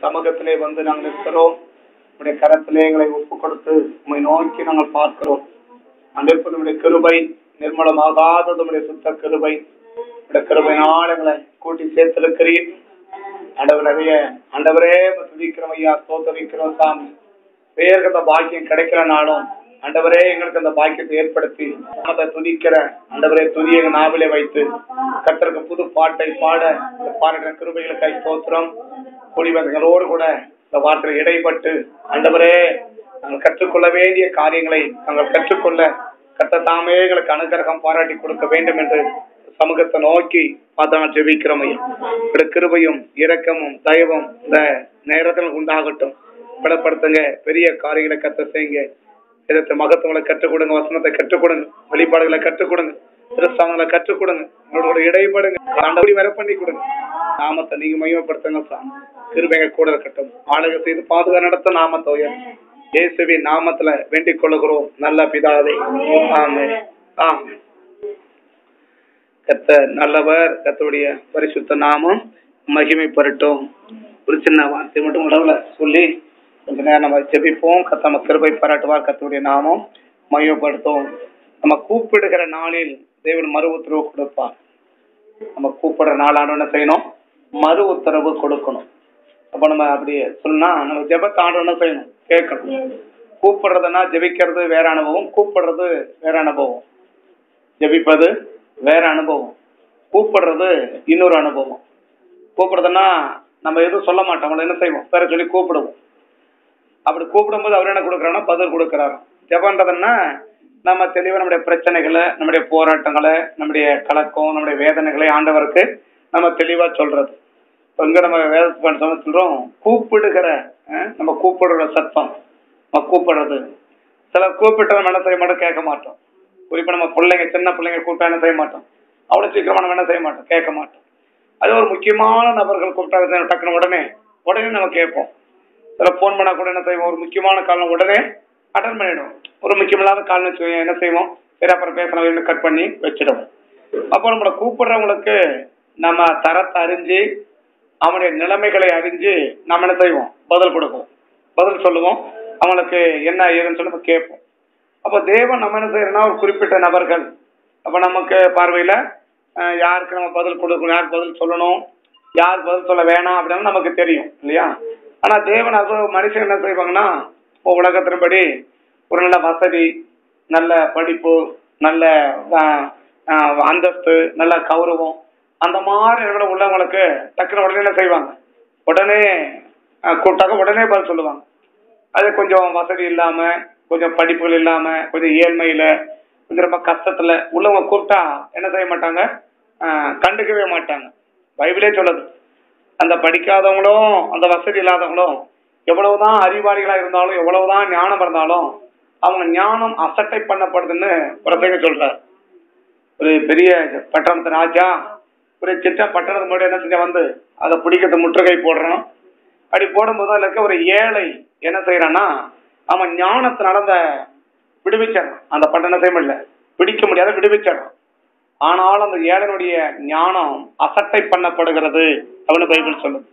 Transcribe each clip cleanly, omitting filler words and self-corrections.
சமூகத்திலே வந்து நாங்கள் இருக்கிறோம். உடைய கரத்திலே எங்களை ஒப்பு கொடுத்து உண்மை நோக்கி நாங்கள் பார்க்கிறோம். அன்றைக்கு நம்முடைய கிருபை நிர்மலமாகாதது நம்முடைய சுத்த கிருபை. உடைய கிருபையினால் எங்களை கூட்டி சேர்த்திருக்கிறீர். ஆண்டவரே துதிக்கிறோம் ஐயா, ஸ்தோத்திரிக்கிறோம் சாமி. பேருக்கு அந்த பாக்கியம் கிடைக்கிறனாலும் ஆண்டவரே எங்களுக்கு அந்த பாக்கியத்தை ஏற்படுத்தி அதை துதிக்கிற ஆண்டவரே துதியை நாவிலே வைத்து கர்த்தருக்கு புது பாட்டை பாடுகிற கிருபைகளுக்காய் ஸ்தோத்திரம். குடிவர்களோடு கூட இந்த வார்த்தையில் இடைப்பட்டு ஆண்டவரே நாங்கள் கற்றுக்கொள்ள வேண்டிய காரியங்களை நாங்கள் கற்றுக்கொள்ள கர்த்தர் தாமே எங்களுக்கு அனுகிரகம் பாராட்டி கொடுக்க வேண்டும் என்று சமூகத்தை நோக்கி பார்த்து ஜெபிக்கிறோம் ஐயா. கிருபையும் இரக்கமும் தயவும் இந்த நேரத்தில் உண்டாகட்டும். பலப்படுத்துங்க, பெரிய காரியங்களை கத்த செய்யுங்க. இதற்கு மகத்துவங்களை கற்றுக் கொடுங்க, வசனத்தை கற்றுக் கொடுங்க, வெளிப்பாடுகளை கற்றுக் கொடுங்க, திருஸ்தானங்களை கற்றுக் கொடுங்க, உங்களோட இடைப்படுங்க, ஆண்டவரை வர பண்ணி கொடுங்க. நாமத்தை நீங்க மையப்படுத்துங்க சாமி. கிருபைங்க கூட இருக்கட்டும். ஆளுகை செய்து பாதுகாப்பு நடத்த நாமத்தை உயர் இயேசுவின் நாமத்துல வேண்டிக் கொள்ளுகிறோம் நல்ல பிதாவே. ஆமென். ஆமென். கர்த்தர் நல்லவர். கர்த்தருடைய பரிசுத்த நாமம் மகிமைப்படட்டும். ஒரு சின்ன வார்த்தை மட்டும் உடவுல சொல்லி கொஞ்ச நேரம் நம்ம ஜெபிப்போம். கர்த்தர் நம்ம கிருபை பாராட்டுவார். கர்த்தருடைய நாமம் மகிமைப்படுத்தும். நம்ம கூப்பிடுகிற நாளில் தேவன் மறு உத்தரவு கொடுப்பார். நம்ம கூப்பிடுற நாளான என்ன செய்யணும்? மறு உத்தரவு கொடுக்கணும். அப்ப நம்ம அப்படி சொன்னா நம்ம ஜெபத்தை ஆண்டு என்ன செய்யணும்? கேட்கணும். கூப்பிடுறதுன்னா ஜெபிக்கிறது வேற அனுபவம், கூப்பிடுறது வேற அனுபவம். ஜெபிப்பது வேற அனுபவம், கூப்பிடுறது இன்னொரு அனுபவம். கூப்பிடுறதுன்னா நம்ம எதுவும் சொல்ல மாட்டோம், அவங்களை என்ன செய்வோம்? பேர சொல்லி கூப்பிடுவோம். அப்படி கூப்பிடும்போது அவர் என்ன கொடுக்குறாருன்னா பதில் கொடுக்குறாரு. ஜெபன்றதுன்னா நம்ம தெளிவாக நம்முடைய பிரச்சனைகளை, நம்முடைய போராட்டங்களை, நம்முடைய கலக்கம், நம்முடைய வேதனைகளை ஆண்டவருக்கு நம்ம தெளிவா சொல்றது. இங்க நம்ம வேதத்தை சொல்றோம் கூப்பிடுகிற, நம்ம கூப்பிடுற சத்தம், நம்ம கூப்பிடுறது. சில கூப்பிட்ட நம்ம என்ன செய்ய மாட்டோம்? கேட்க மாட்டோம். குறிப்பா நம்ம பிள்ளைங்க, சின்ன பிள்ளைங்க கூப்பிட்டா என்ன செய்ய மாட்டோம்? அவ்வளவு சீக்கிரமா நம்ம என்ன செய்ய மாட்டோம்? கேட்க மாட்டோம். அது ஒரு முக்கியமான நபர்கள் கூப்பிட்டா டக்குன்னு உடனே நம்ம கேட்போம். சில போன் பண்ணா கூட என்ன செய்வோம்? ஒரு முக்கியமான காலம் உடனே அட்டன் பண்ணிடுவோம். ஒரு முக்கியமில்லாத காலம் வச்சு என்ன செய்வோம்? சரி அப்புறம் பேசலாம், கட் பண்ணி வச்சிடுவோம். அப்போ நம்மளை கூப்பிடுறவங்களுக்கு நம்ம தரத்தை அறிஞ்சு அவனுடைய நிலைமைகளை அறிஞ்சு நம்ம என்ன செய்வோம்? பதில் கொடுப்போம், பதில் சொல்லுவோம். அவங்களுக்கு என்ன ஏதுன்னு சொல்லி நம்ம கேட்போம். அப்போ தேவன் நம்ம என்ன செய்யறோம்னா ஒரு குறிப்பிட்ட நபர்கள். அப்போ நமக்கு பார்வையில யாருக்கு நம்ம பதில் கொடுக்கணும், யாருக்கு பதில் சொல்லணும், யாருக்கு பதில் சொல்ல வேணாம் அப்படின்னு நமக்கு தெரியும் இல்லையா? ஆனா தேவன் அது மனுஷன் என்ன செய்வாங்கன்னா உலகத்தின்படி ஒரு நல்ல வசதி, நல்ல படிப்பு, நல்ல அந்தஸ்து, நல்ல கௌரவம், அந்த மாதிரி உள்ளவங்களுக்கு டக்குனு உடனே என்ன செய்வாங்க? உடனே கூப்பிட்டாக்க உடனே பதில் சொல்லுவாங்க. அது கொஞ்சம் வசதி இல்லாம, கொஞ்சம் படிப்புகள் இல்லாம, கொஞ்சம் ஏழ்மையில, கொஞ்சம் ரொம்ப கஷ்டத்துல உள்ளவங்க கூப்பிட்டா என்ன செய்ய மாட்டாங்க? கண்டுக்கவே மாட்டாங்க. பைபிளே சொல்லுது, அந்த படிக்காதவங்களும் அந்த வசதி இல்லாதவங்களும் எவ்வளவுதான் அறிவாளிகளா இருந்தாலும், எவ்வளவுதான் ஞானம் இருந்தாலும் அவங்க ஞானம் அசட்டை பண்ணப்படுதுன்னு பிரசங்க சொல்றாரு. ஒரு பெரிய பட்டணத்து ராஜா ஒரு சின்ன பட்டணத்து முன்னாடி என்ன செஞ்ச வந்து அதை பிடிக்கிறது முற்றுகை போடுறான். அப்படி போடும்போது அதுல இருக்க ஒரு ஏழை என்ன செய்யறான்னா அவன் ஞானத்தை நடந்த விடுவிச்சான். அந்த பட்டணத்தையும் இல்லை பிடிக்க முடியாத விடுவிச்சான். ஆனாலும் அந்த ஏழனுடைய ஞானம் அசட்டை பண்ணப்படுகிறது அப்படின்னு பைபிள் சொல்லுது.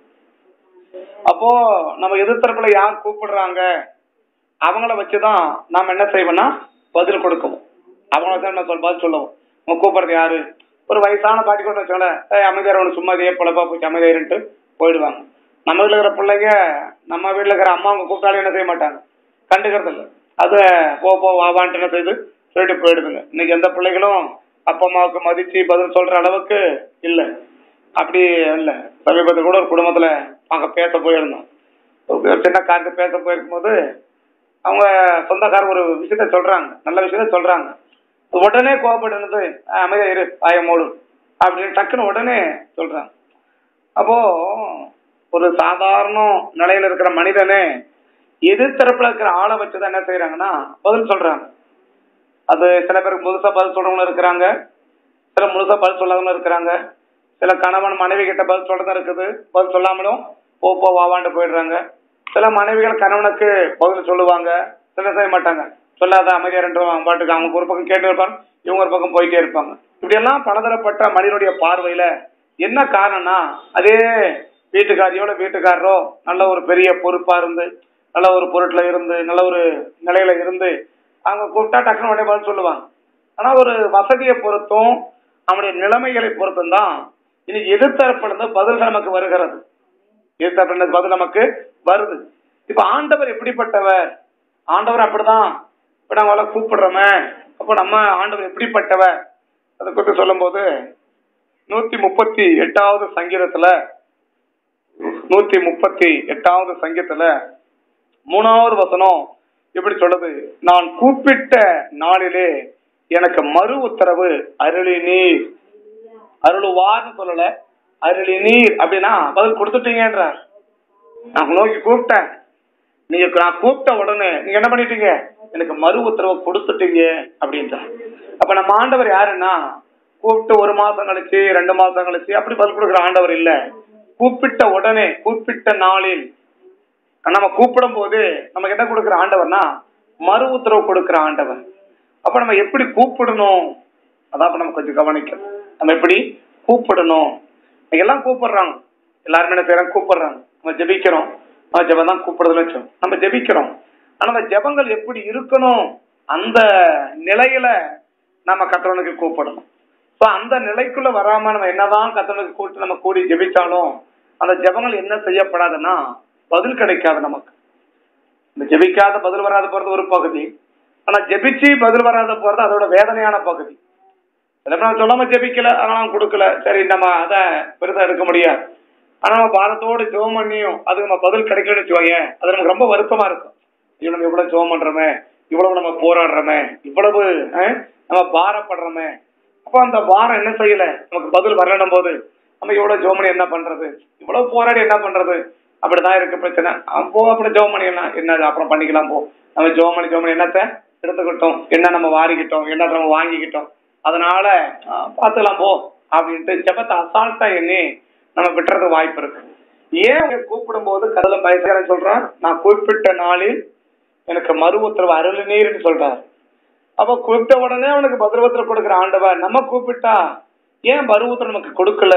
அப்போ நம்ம எதிர்த்தரப்புல யார் கூப்பிடுறாங்க அவங்கள வச்சுதான் நாம என்ன செய்வோம்னா பதில் கொடுக்கணும். அவங்கள வச்சு நம்ம பதில் சொல்லுவோம். நம்ம கூப்பிடுறது யாரு? ஒரு வயசான பாட்டி கூட வச்சோம்ல, அமைதியார் ஒன்று சும்மா இதே பொழப்பா போச்சு அமைதியாருன்ட்டு போயிடுவாங்க. நம்ம வீட்டில் இருக்கிற பிள்ளைங்க, நம்ம வீட்டில் இருக்கிற அம்மா அவங்க கூப்பிட்டாலும் என்ன செய்ய மாட்டாங்க? கண்டுக்கிறது இல்லை. அதை போ வாவான்ட்டு என்ன செய்து சொல்லிட்டு போயிடுதுங்க. இன்னைக்கு எந்த பிள்ளைகளும் அப்பா அம்மாவுக்கு மதிச்சு பதில் சொல்ற அளவுக்கு இல்லை. அப்படி இல்லை. சமீபத்தில் கூட ஒரு குடும்பத்துல அங்க பேச போயிருந்தோம். ஒரு சின்ன காருக்கு பேச போயிருக்கும் போது அவங்க சொந்தக்காரர் ஒரு விஷயத்த சொல்றாங்க, நல்ல விஷயத்த சொல்றாங்க. உடனே கோபப்பட்டு அமைதியா இரு ஆயமோடு அப்படின்னு டக்குன்னு உடனே சொல்றாங்க. அப்போ ஒரு சாதாரண நிலையில இருக்கிற மனிதனே எதிர்த்தரப்புல இருக்கிற ஆளை வச்சுதான் என்ன செய்யறாங்கன்னா பதில் சொல்றாங்க. அது சில பேருக்கு முழுசா பதில் சொல்றவங்களும் இருக்கிறாங்க, சில முழுசா பதில் சொல்லாதவங்களும் இருக்கிறாங்க. சில கணவன் மனைவி கிட்ட பதில் சொல்றதா இருக்குது, பதில் சொல்லாமலும் போ வாவான்ட்டு போயிடுறாங்க. சில மனைவிகள் கணவனுக்கு பதில் சொல்லுவாங்க, சில செய்ய மாட்டாங்க, சொல்லாத அமைதியா ரெண்டு பாட்டுக்கு அவங்க ஒரு பக்கம் கேட்டு இருப்பாங்க, இவங்க ஒரு பக்கம் போயிட்டே இருப்பாங்க. இப்படி எல்லாம் பலதரப்பட்ட மனிதனுடைய பார்வையில என்ன காரணம்னா அதே வீட்டுக்காரியோட வீட்டுக்காரரோ நல்ல ஒரு பெரிய பொறுப்பா இருந்து, நல்ல ஒரு பொருட்ல இருந்து, நல்ல ஒரு நிலையில இருந்து அவங்க கூப்பிட்டா டக்குனு உடனே பதில் சொல்லுவாங்க. ஆனா ஒரு வசதியை பொறுத்தும் அவனுடைய நிலைமைகளை பொறுத்தும் தான் இன்னைக்கு எதிர்த்தரப்பிலிருந்து பதில் நமக்கு வருகிறது. எதிர்த்தரப்பிலிருந்து பதில் நமக்கு வருது. இப்ப ஆண்டவர் எப்படிப்பட்டவர்? ஆண்டவர் அப்படிதான். இப்ப நாங்க கூப்பிடுறோமே, அப்ப நம்ம ஆண்டவர் எப்படிப்பட்டவர் அதை குறித்து சொல்லும் போது 138வது சங்கீதத்துல 138வது சங்கீதத்துல 3வது வசனம் எப்படி சொல்றது? நான் கூப்பிட்ட நாளிலே எனக்கு மறு உத்தரவு அருளி நீர். அருளுவார்னு சொல்லல, அருளி நீர் அப்படின்னா பதில் கொடுத்துட்டீங்கன்ற. நான் நோக்கி கூப்பிட்டேன், நீங்க நான் கூப்பிட்ட உடனே நீங்க என்ன பண்ணிட்டீங்க? எனக்கு மறு உத்தரவு கொடுத்துட்டீங்க அப்படின்ற. அப்ப நம்ம ஆண்டவர் யாருன்னா, கூப்பிட்டு 1 மாசம் கழிச்சு 2 மாசம் கழிச்சு அப்படி பதில் கொடுக்குற ஆண்டவர் இல்ல. கூப்பிட்ட உடனே, கூப்பிட்ட நாளில், நம்ம கூப்பிடும் போது நமக்கு என்ன கொடுக்குற ஆண்டவர்னா மறு உத்தரவு கொடுக்குற ஆண்டவர். அப்ப நம்ம எப்படி கூப்பிடணும் அதான் நம்ம கொஞ்சம் கவனிக்கணும். நம்ம எப்படி கூப்பிடணும்? எல்லாம் கூப்பிடுறாங்க, எல்லாருமே என்ன செய்யறாங்க? கூப்பிடுறாங்க. நம்ம ஜெபிக்கிறோம், ஜெபம் தான் கூப்பிடுறதுன்னு வச்சோம். நம்ம ஜெபிக்கிறோம், ஆனா அந்த ஜெபங்கள் எப்படி இருக்கணும்? அந்த நிலையில நம்ம கர்த்தருக்கு கூப்பிடணும். அந்த நிலைக்குள்ள வராம நம்ம என்னதான் கர்த்தருக்கு கூப்பிட்டு நம்ம கூடி ஜெபிச்சாலும் அந்த ஜெபங்கள் என்ன செய்யப்படாதுன்னா பதில் கிடைக்காது நமக்கு. இந்த ஜெபிக்காத பதில் வராத போறது ஒரு பகுதி, ஆனா ஜெபிச்சு பதில் வராத போறது அதோட வேதனையான பகுதி. சொல்லாம ஜெபிக்கல, அதெல்லாம் கொடுக்கல, சரி நம்ம அதை பெருசா எடுக்க முடியாது. ஆனா நம்ம பாரத்தோடு ஜெபம் பண்ணியும் அதுக்கு நம்ம பதில் கிடைக்கணும்னு வச்சுக்கோங்க, அது நமக்கு ரொம்ப வருத்தமா இருக்கும். இவ்வளவு நம்ம எவ்வளவு ஜெபம் பண்றோமே, இவ்வளவு நம்ம போராடுறோமே, இவ்வளவு நம்ம பாரப்படுறோமே. அப்ப அந்த பாரம் என்ன செய்யல, நமக்கு பதில் வரணும் போது நம்ம இவ்வளவு ஜெபம் பண்ணி என்ன பண்றது, இவ்வளவு போராடி என்ன பண்றது, அப்படிதான் இருக்கு பிரச்சனை. போ அப்படி ஜெபம் பண்ணிடலாம், என்ன அப்புறம் பண்ணிக்கலாம், போ நம்ம ஜெபம் பண்ணி என்னத்தை எடுத்துக்கிட்டோம், என்ன நம்ம வாரிக்கிட்டோம், என்ன நம்ம வாங்கிக்கிட்டோம், அதனால பார்த்துக்கலாம் போ அப்படின்ட்டு ஜெபத்தை அசால்ட்டா எண்ணி நம்ம விட்டுறது வாய்ப்பு இருக்கு. ஏன் கூப்பிடும் போது கடல பயசகரன் சொல்றான், நான் குறிப்பிட்ட நாளில் எனக்கு மறு உத்தரவு அருள் நீர்னு சொல்றாரு. அப்ப கூப்பிட்ட உடனே அவனுக்கு பதில் உத்தரவு கொடுக்குற ஆண்டவர், நம்ம கூப்பிட்டா ஏன் மறு உத்தரவு நமக்கு கொடுக்கல?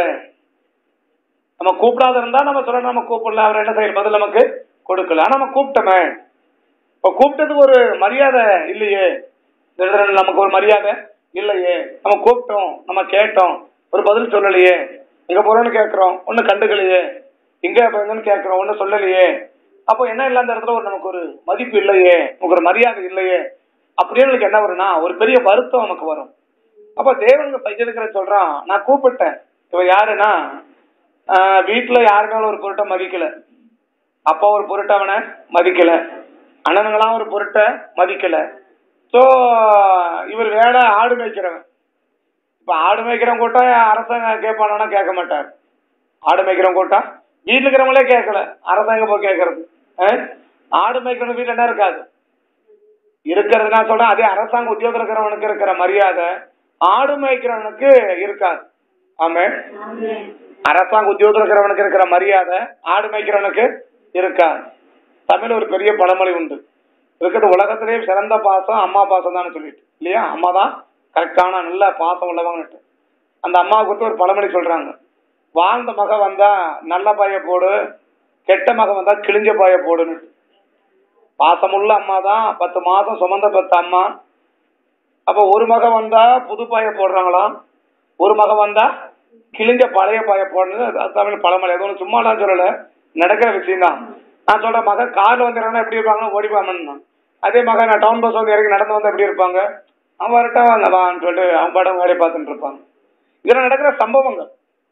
நம்ம கூப்பிடாத இருந்தா நம்ம சொல்ல நம்ம கூப்பிடல, அவர் என்ன செய்யற பதில் நமக்கு கொடுக்கல. ஆனா நம்ம கூப்பிட்டோமே, இப்ப கூப்பிட்டதுக்கு ஒரு மரியாதை இல்லையே, நமக்கு ஒரு மரியாதை இல்லையே. நம்ம கூப்பிட்டோம், நம்ம கேட்டோம், ஒரு பதில் சொல்லலையே, எங்க போறோம்னு கேட்கிறோம், ஒன்னும் கண்டுக்கலையே, இங்க எங்கன்னு கேட்கிறோம், ஒன்னும் சொல்லலையே. அப்போ என்ன இல்லை, அந்த இடத்துல ஒரு நமக்கு ஒரு மதிப்பு இல்லையே, நமக்கு ஒரு மரியாதை இல்லையே அப்படின்னு என்ன வரும்னா ஒரு பெரிய வருத்தம் நமக்கு வரும். அப்ப தேவனுக்கு பையனுக்கிற சொல்றான், நான் கூப்பிட்டேன். இவ யாருன்னா வீட்டுல யாருனாலும் ஒரு பொருட்டை மதிக்கல, அப்பா ஒரு பொருட்டை அவனை மதிக்கல, அண்ணனுங்களாம் ஒரு பொருட்டை மதிக்கல. சோ இவர் வேலை ஆடு மேய்க்கிறவன். இப்ப ஆடு மேய்க்கிறவன் கூட்டா அரசாங்கம் கேட்பானா? கேட்க மாட்டார். ஆடு மேய்க்கிறவன் கூட்டா வீட்டுல இருக்கிறவங்களே கேட்கல, அரசாங்கம் போய் கேட்கறது. ஆடு மேய்க்கிறவங்க வீட்டுல என்ன இருக்காது இருக்கிறது. நான் சொல்றேன், அதே அரசாங்க உத்தியோகம் இருக்கிறவனுக்கு இருக்கிற மரியாதை ஆடு மேய்க்கிறவனுக்கு இருக்காது. ஆமே, அரசாங்க உத்தியோகம் இருக்கிறவனுக்கு இருக்கிற மரியாதை ஆடு மேய்க்கிறவனுக்கு இருக்காது. தமிழ் ஒரு பெரிய பழமொழி உண்டு, இருக்கிறது உலகத்திலேயே சிறந்த பாசம் அம்மா பாசம் தான் சொல்லிட்டு, இல்லையா? அம்மா தான் கரெக்டான நல்ல பாசம் உள்ளவங்கட்டு. அந்த அம்மாவை குறித்து ஒரு பழமொழி சொல்றாங்க, வாழ்ந்த மக வந்தா நல்ல பாய போடு, கெட்ட மக வந்தா கிழிஞ்ச பாய போடுன்னு. பாசமுள்ள அம்மா தான் 10 மாசம் சுமந்த பெத்த அம்மா. அப்ப ஒரு மக வந்தா புது பாய போடுறாங்களாம், ஒரு மக வந்தா கிழிஞ்ச பழைய பாய போடணும். தமிழ் பழமொழி, அது ஒன்று சும்மாலாம் சொல்லல, நடக்கிற விஷயம் தான். நான் சொல்ற மக கார்ல வந்துடுறாங்கன்னா எப்படி இருப்பாங்க, ஓடிப்பாமன்னு. அதே மக நான் டவுன் பஸ் வந்து இறங்கி நடந்து வந்து எப்படி இருப்பாங்க, அவன் வரட்டும் வான்னு சொல்லிட்டு அவன் படம் வேலையை பார்த்துட்டு இருப்பாங்க. இதெல்லாம் நடக்கிற சம்பவங்கள்.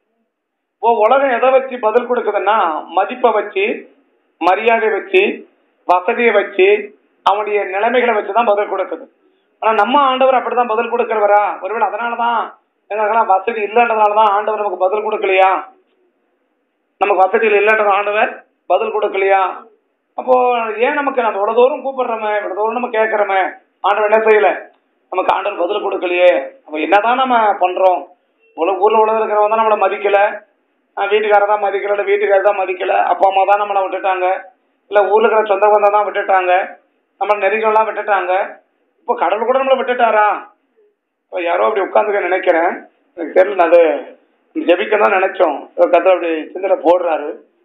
உலகம் எதை வச்சு பதில் கொடுக்குதுன்னா மதிப்பை வச்சு, மரியாதை வச்சு, வசதியை வச்சு, அவனுடைய நிலைமைகளை வச்சுதான் பதில் கொடுக்குது. ஆனா நம்ம ஆண்டவர் அப்படிதான் பதில் கொடுக்கிறவரா? ஒருவேளை அதனாலதான் எங்களுக்கெல்லாம் வசதி இல்லைன்றதுனாலதான் ஆண்டவர் நமக்கு பதில் கொடுக்கலையா? நமக்கு வசதியில் இல்லைன்றது ஆண்டவர் பதில் கொடுக்கலையா? அப்போ ஏன் நமக்கு நம்ம இவ்வளவு தூரம் கூப்பிடுறோமே, இவ்வளவு தூரம் நம்ம கேட்கறோமே, ஆண்டவர் என்ன செய்யல? நமக்கு ஆண்டவர் பதில் கொடுக்கலையே. அப்ப என்னதான் நம்ம பண்றோம்? ஊர்ல உலக இருக்கிறவங்க தான் நம்மளை மதிக்கல, வீட்டுக்காரர் தான் மதிக்கல, இல்லை வீட்டுக்காரர் தான் மதிக்கல, அப்பா அம்மா தான் நம்மளை விட்டுட்டாங்க, இல்ல ஊர்ல இருக்கிற சொந்த பந்தம் தான் விட்டுட்டாங்க, நம்ம நெருங்கெல்லாம் விட்டுட்டாங்க. இப்போ கடவுள் கூட நம்மளை விட்டுட்டாரா? யாரோ அப்படி உட்காந்துக்க நினைக்கிறேன், எனக்கு தெரியல. அது ஜெபிக்க தான் நினைச்சோம், கதை அப்படி சிந்தனை போடுறாரு.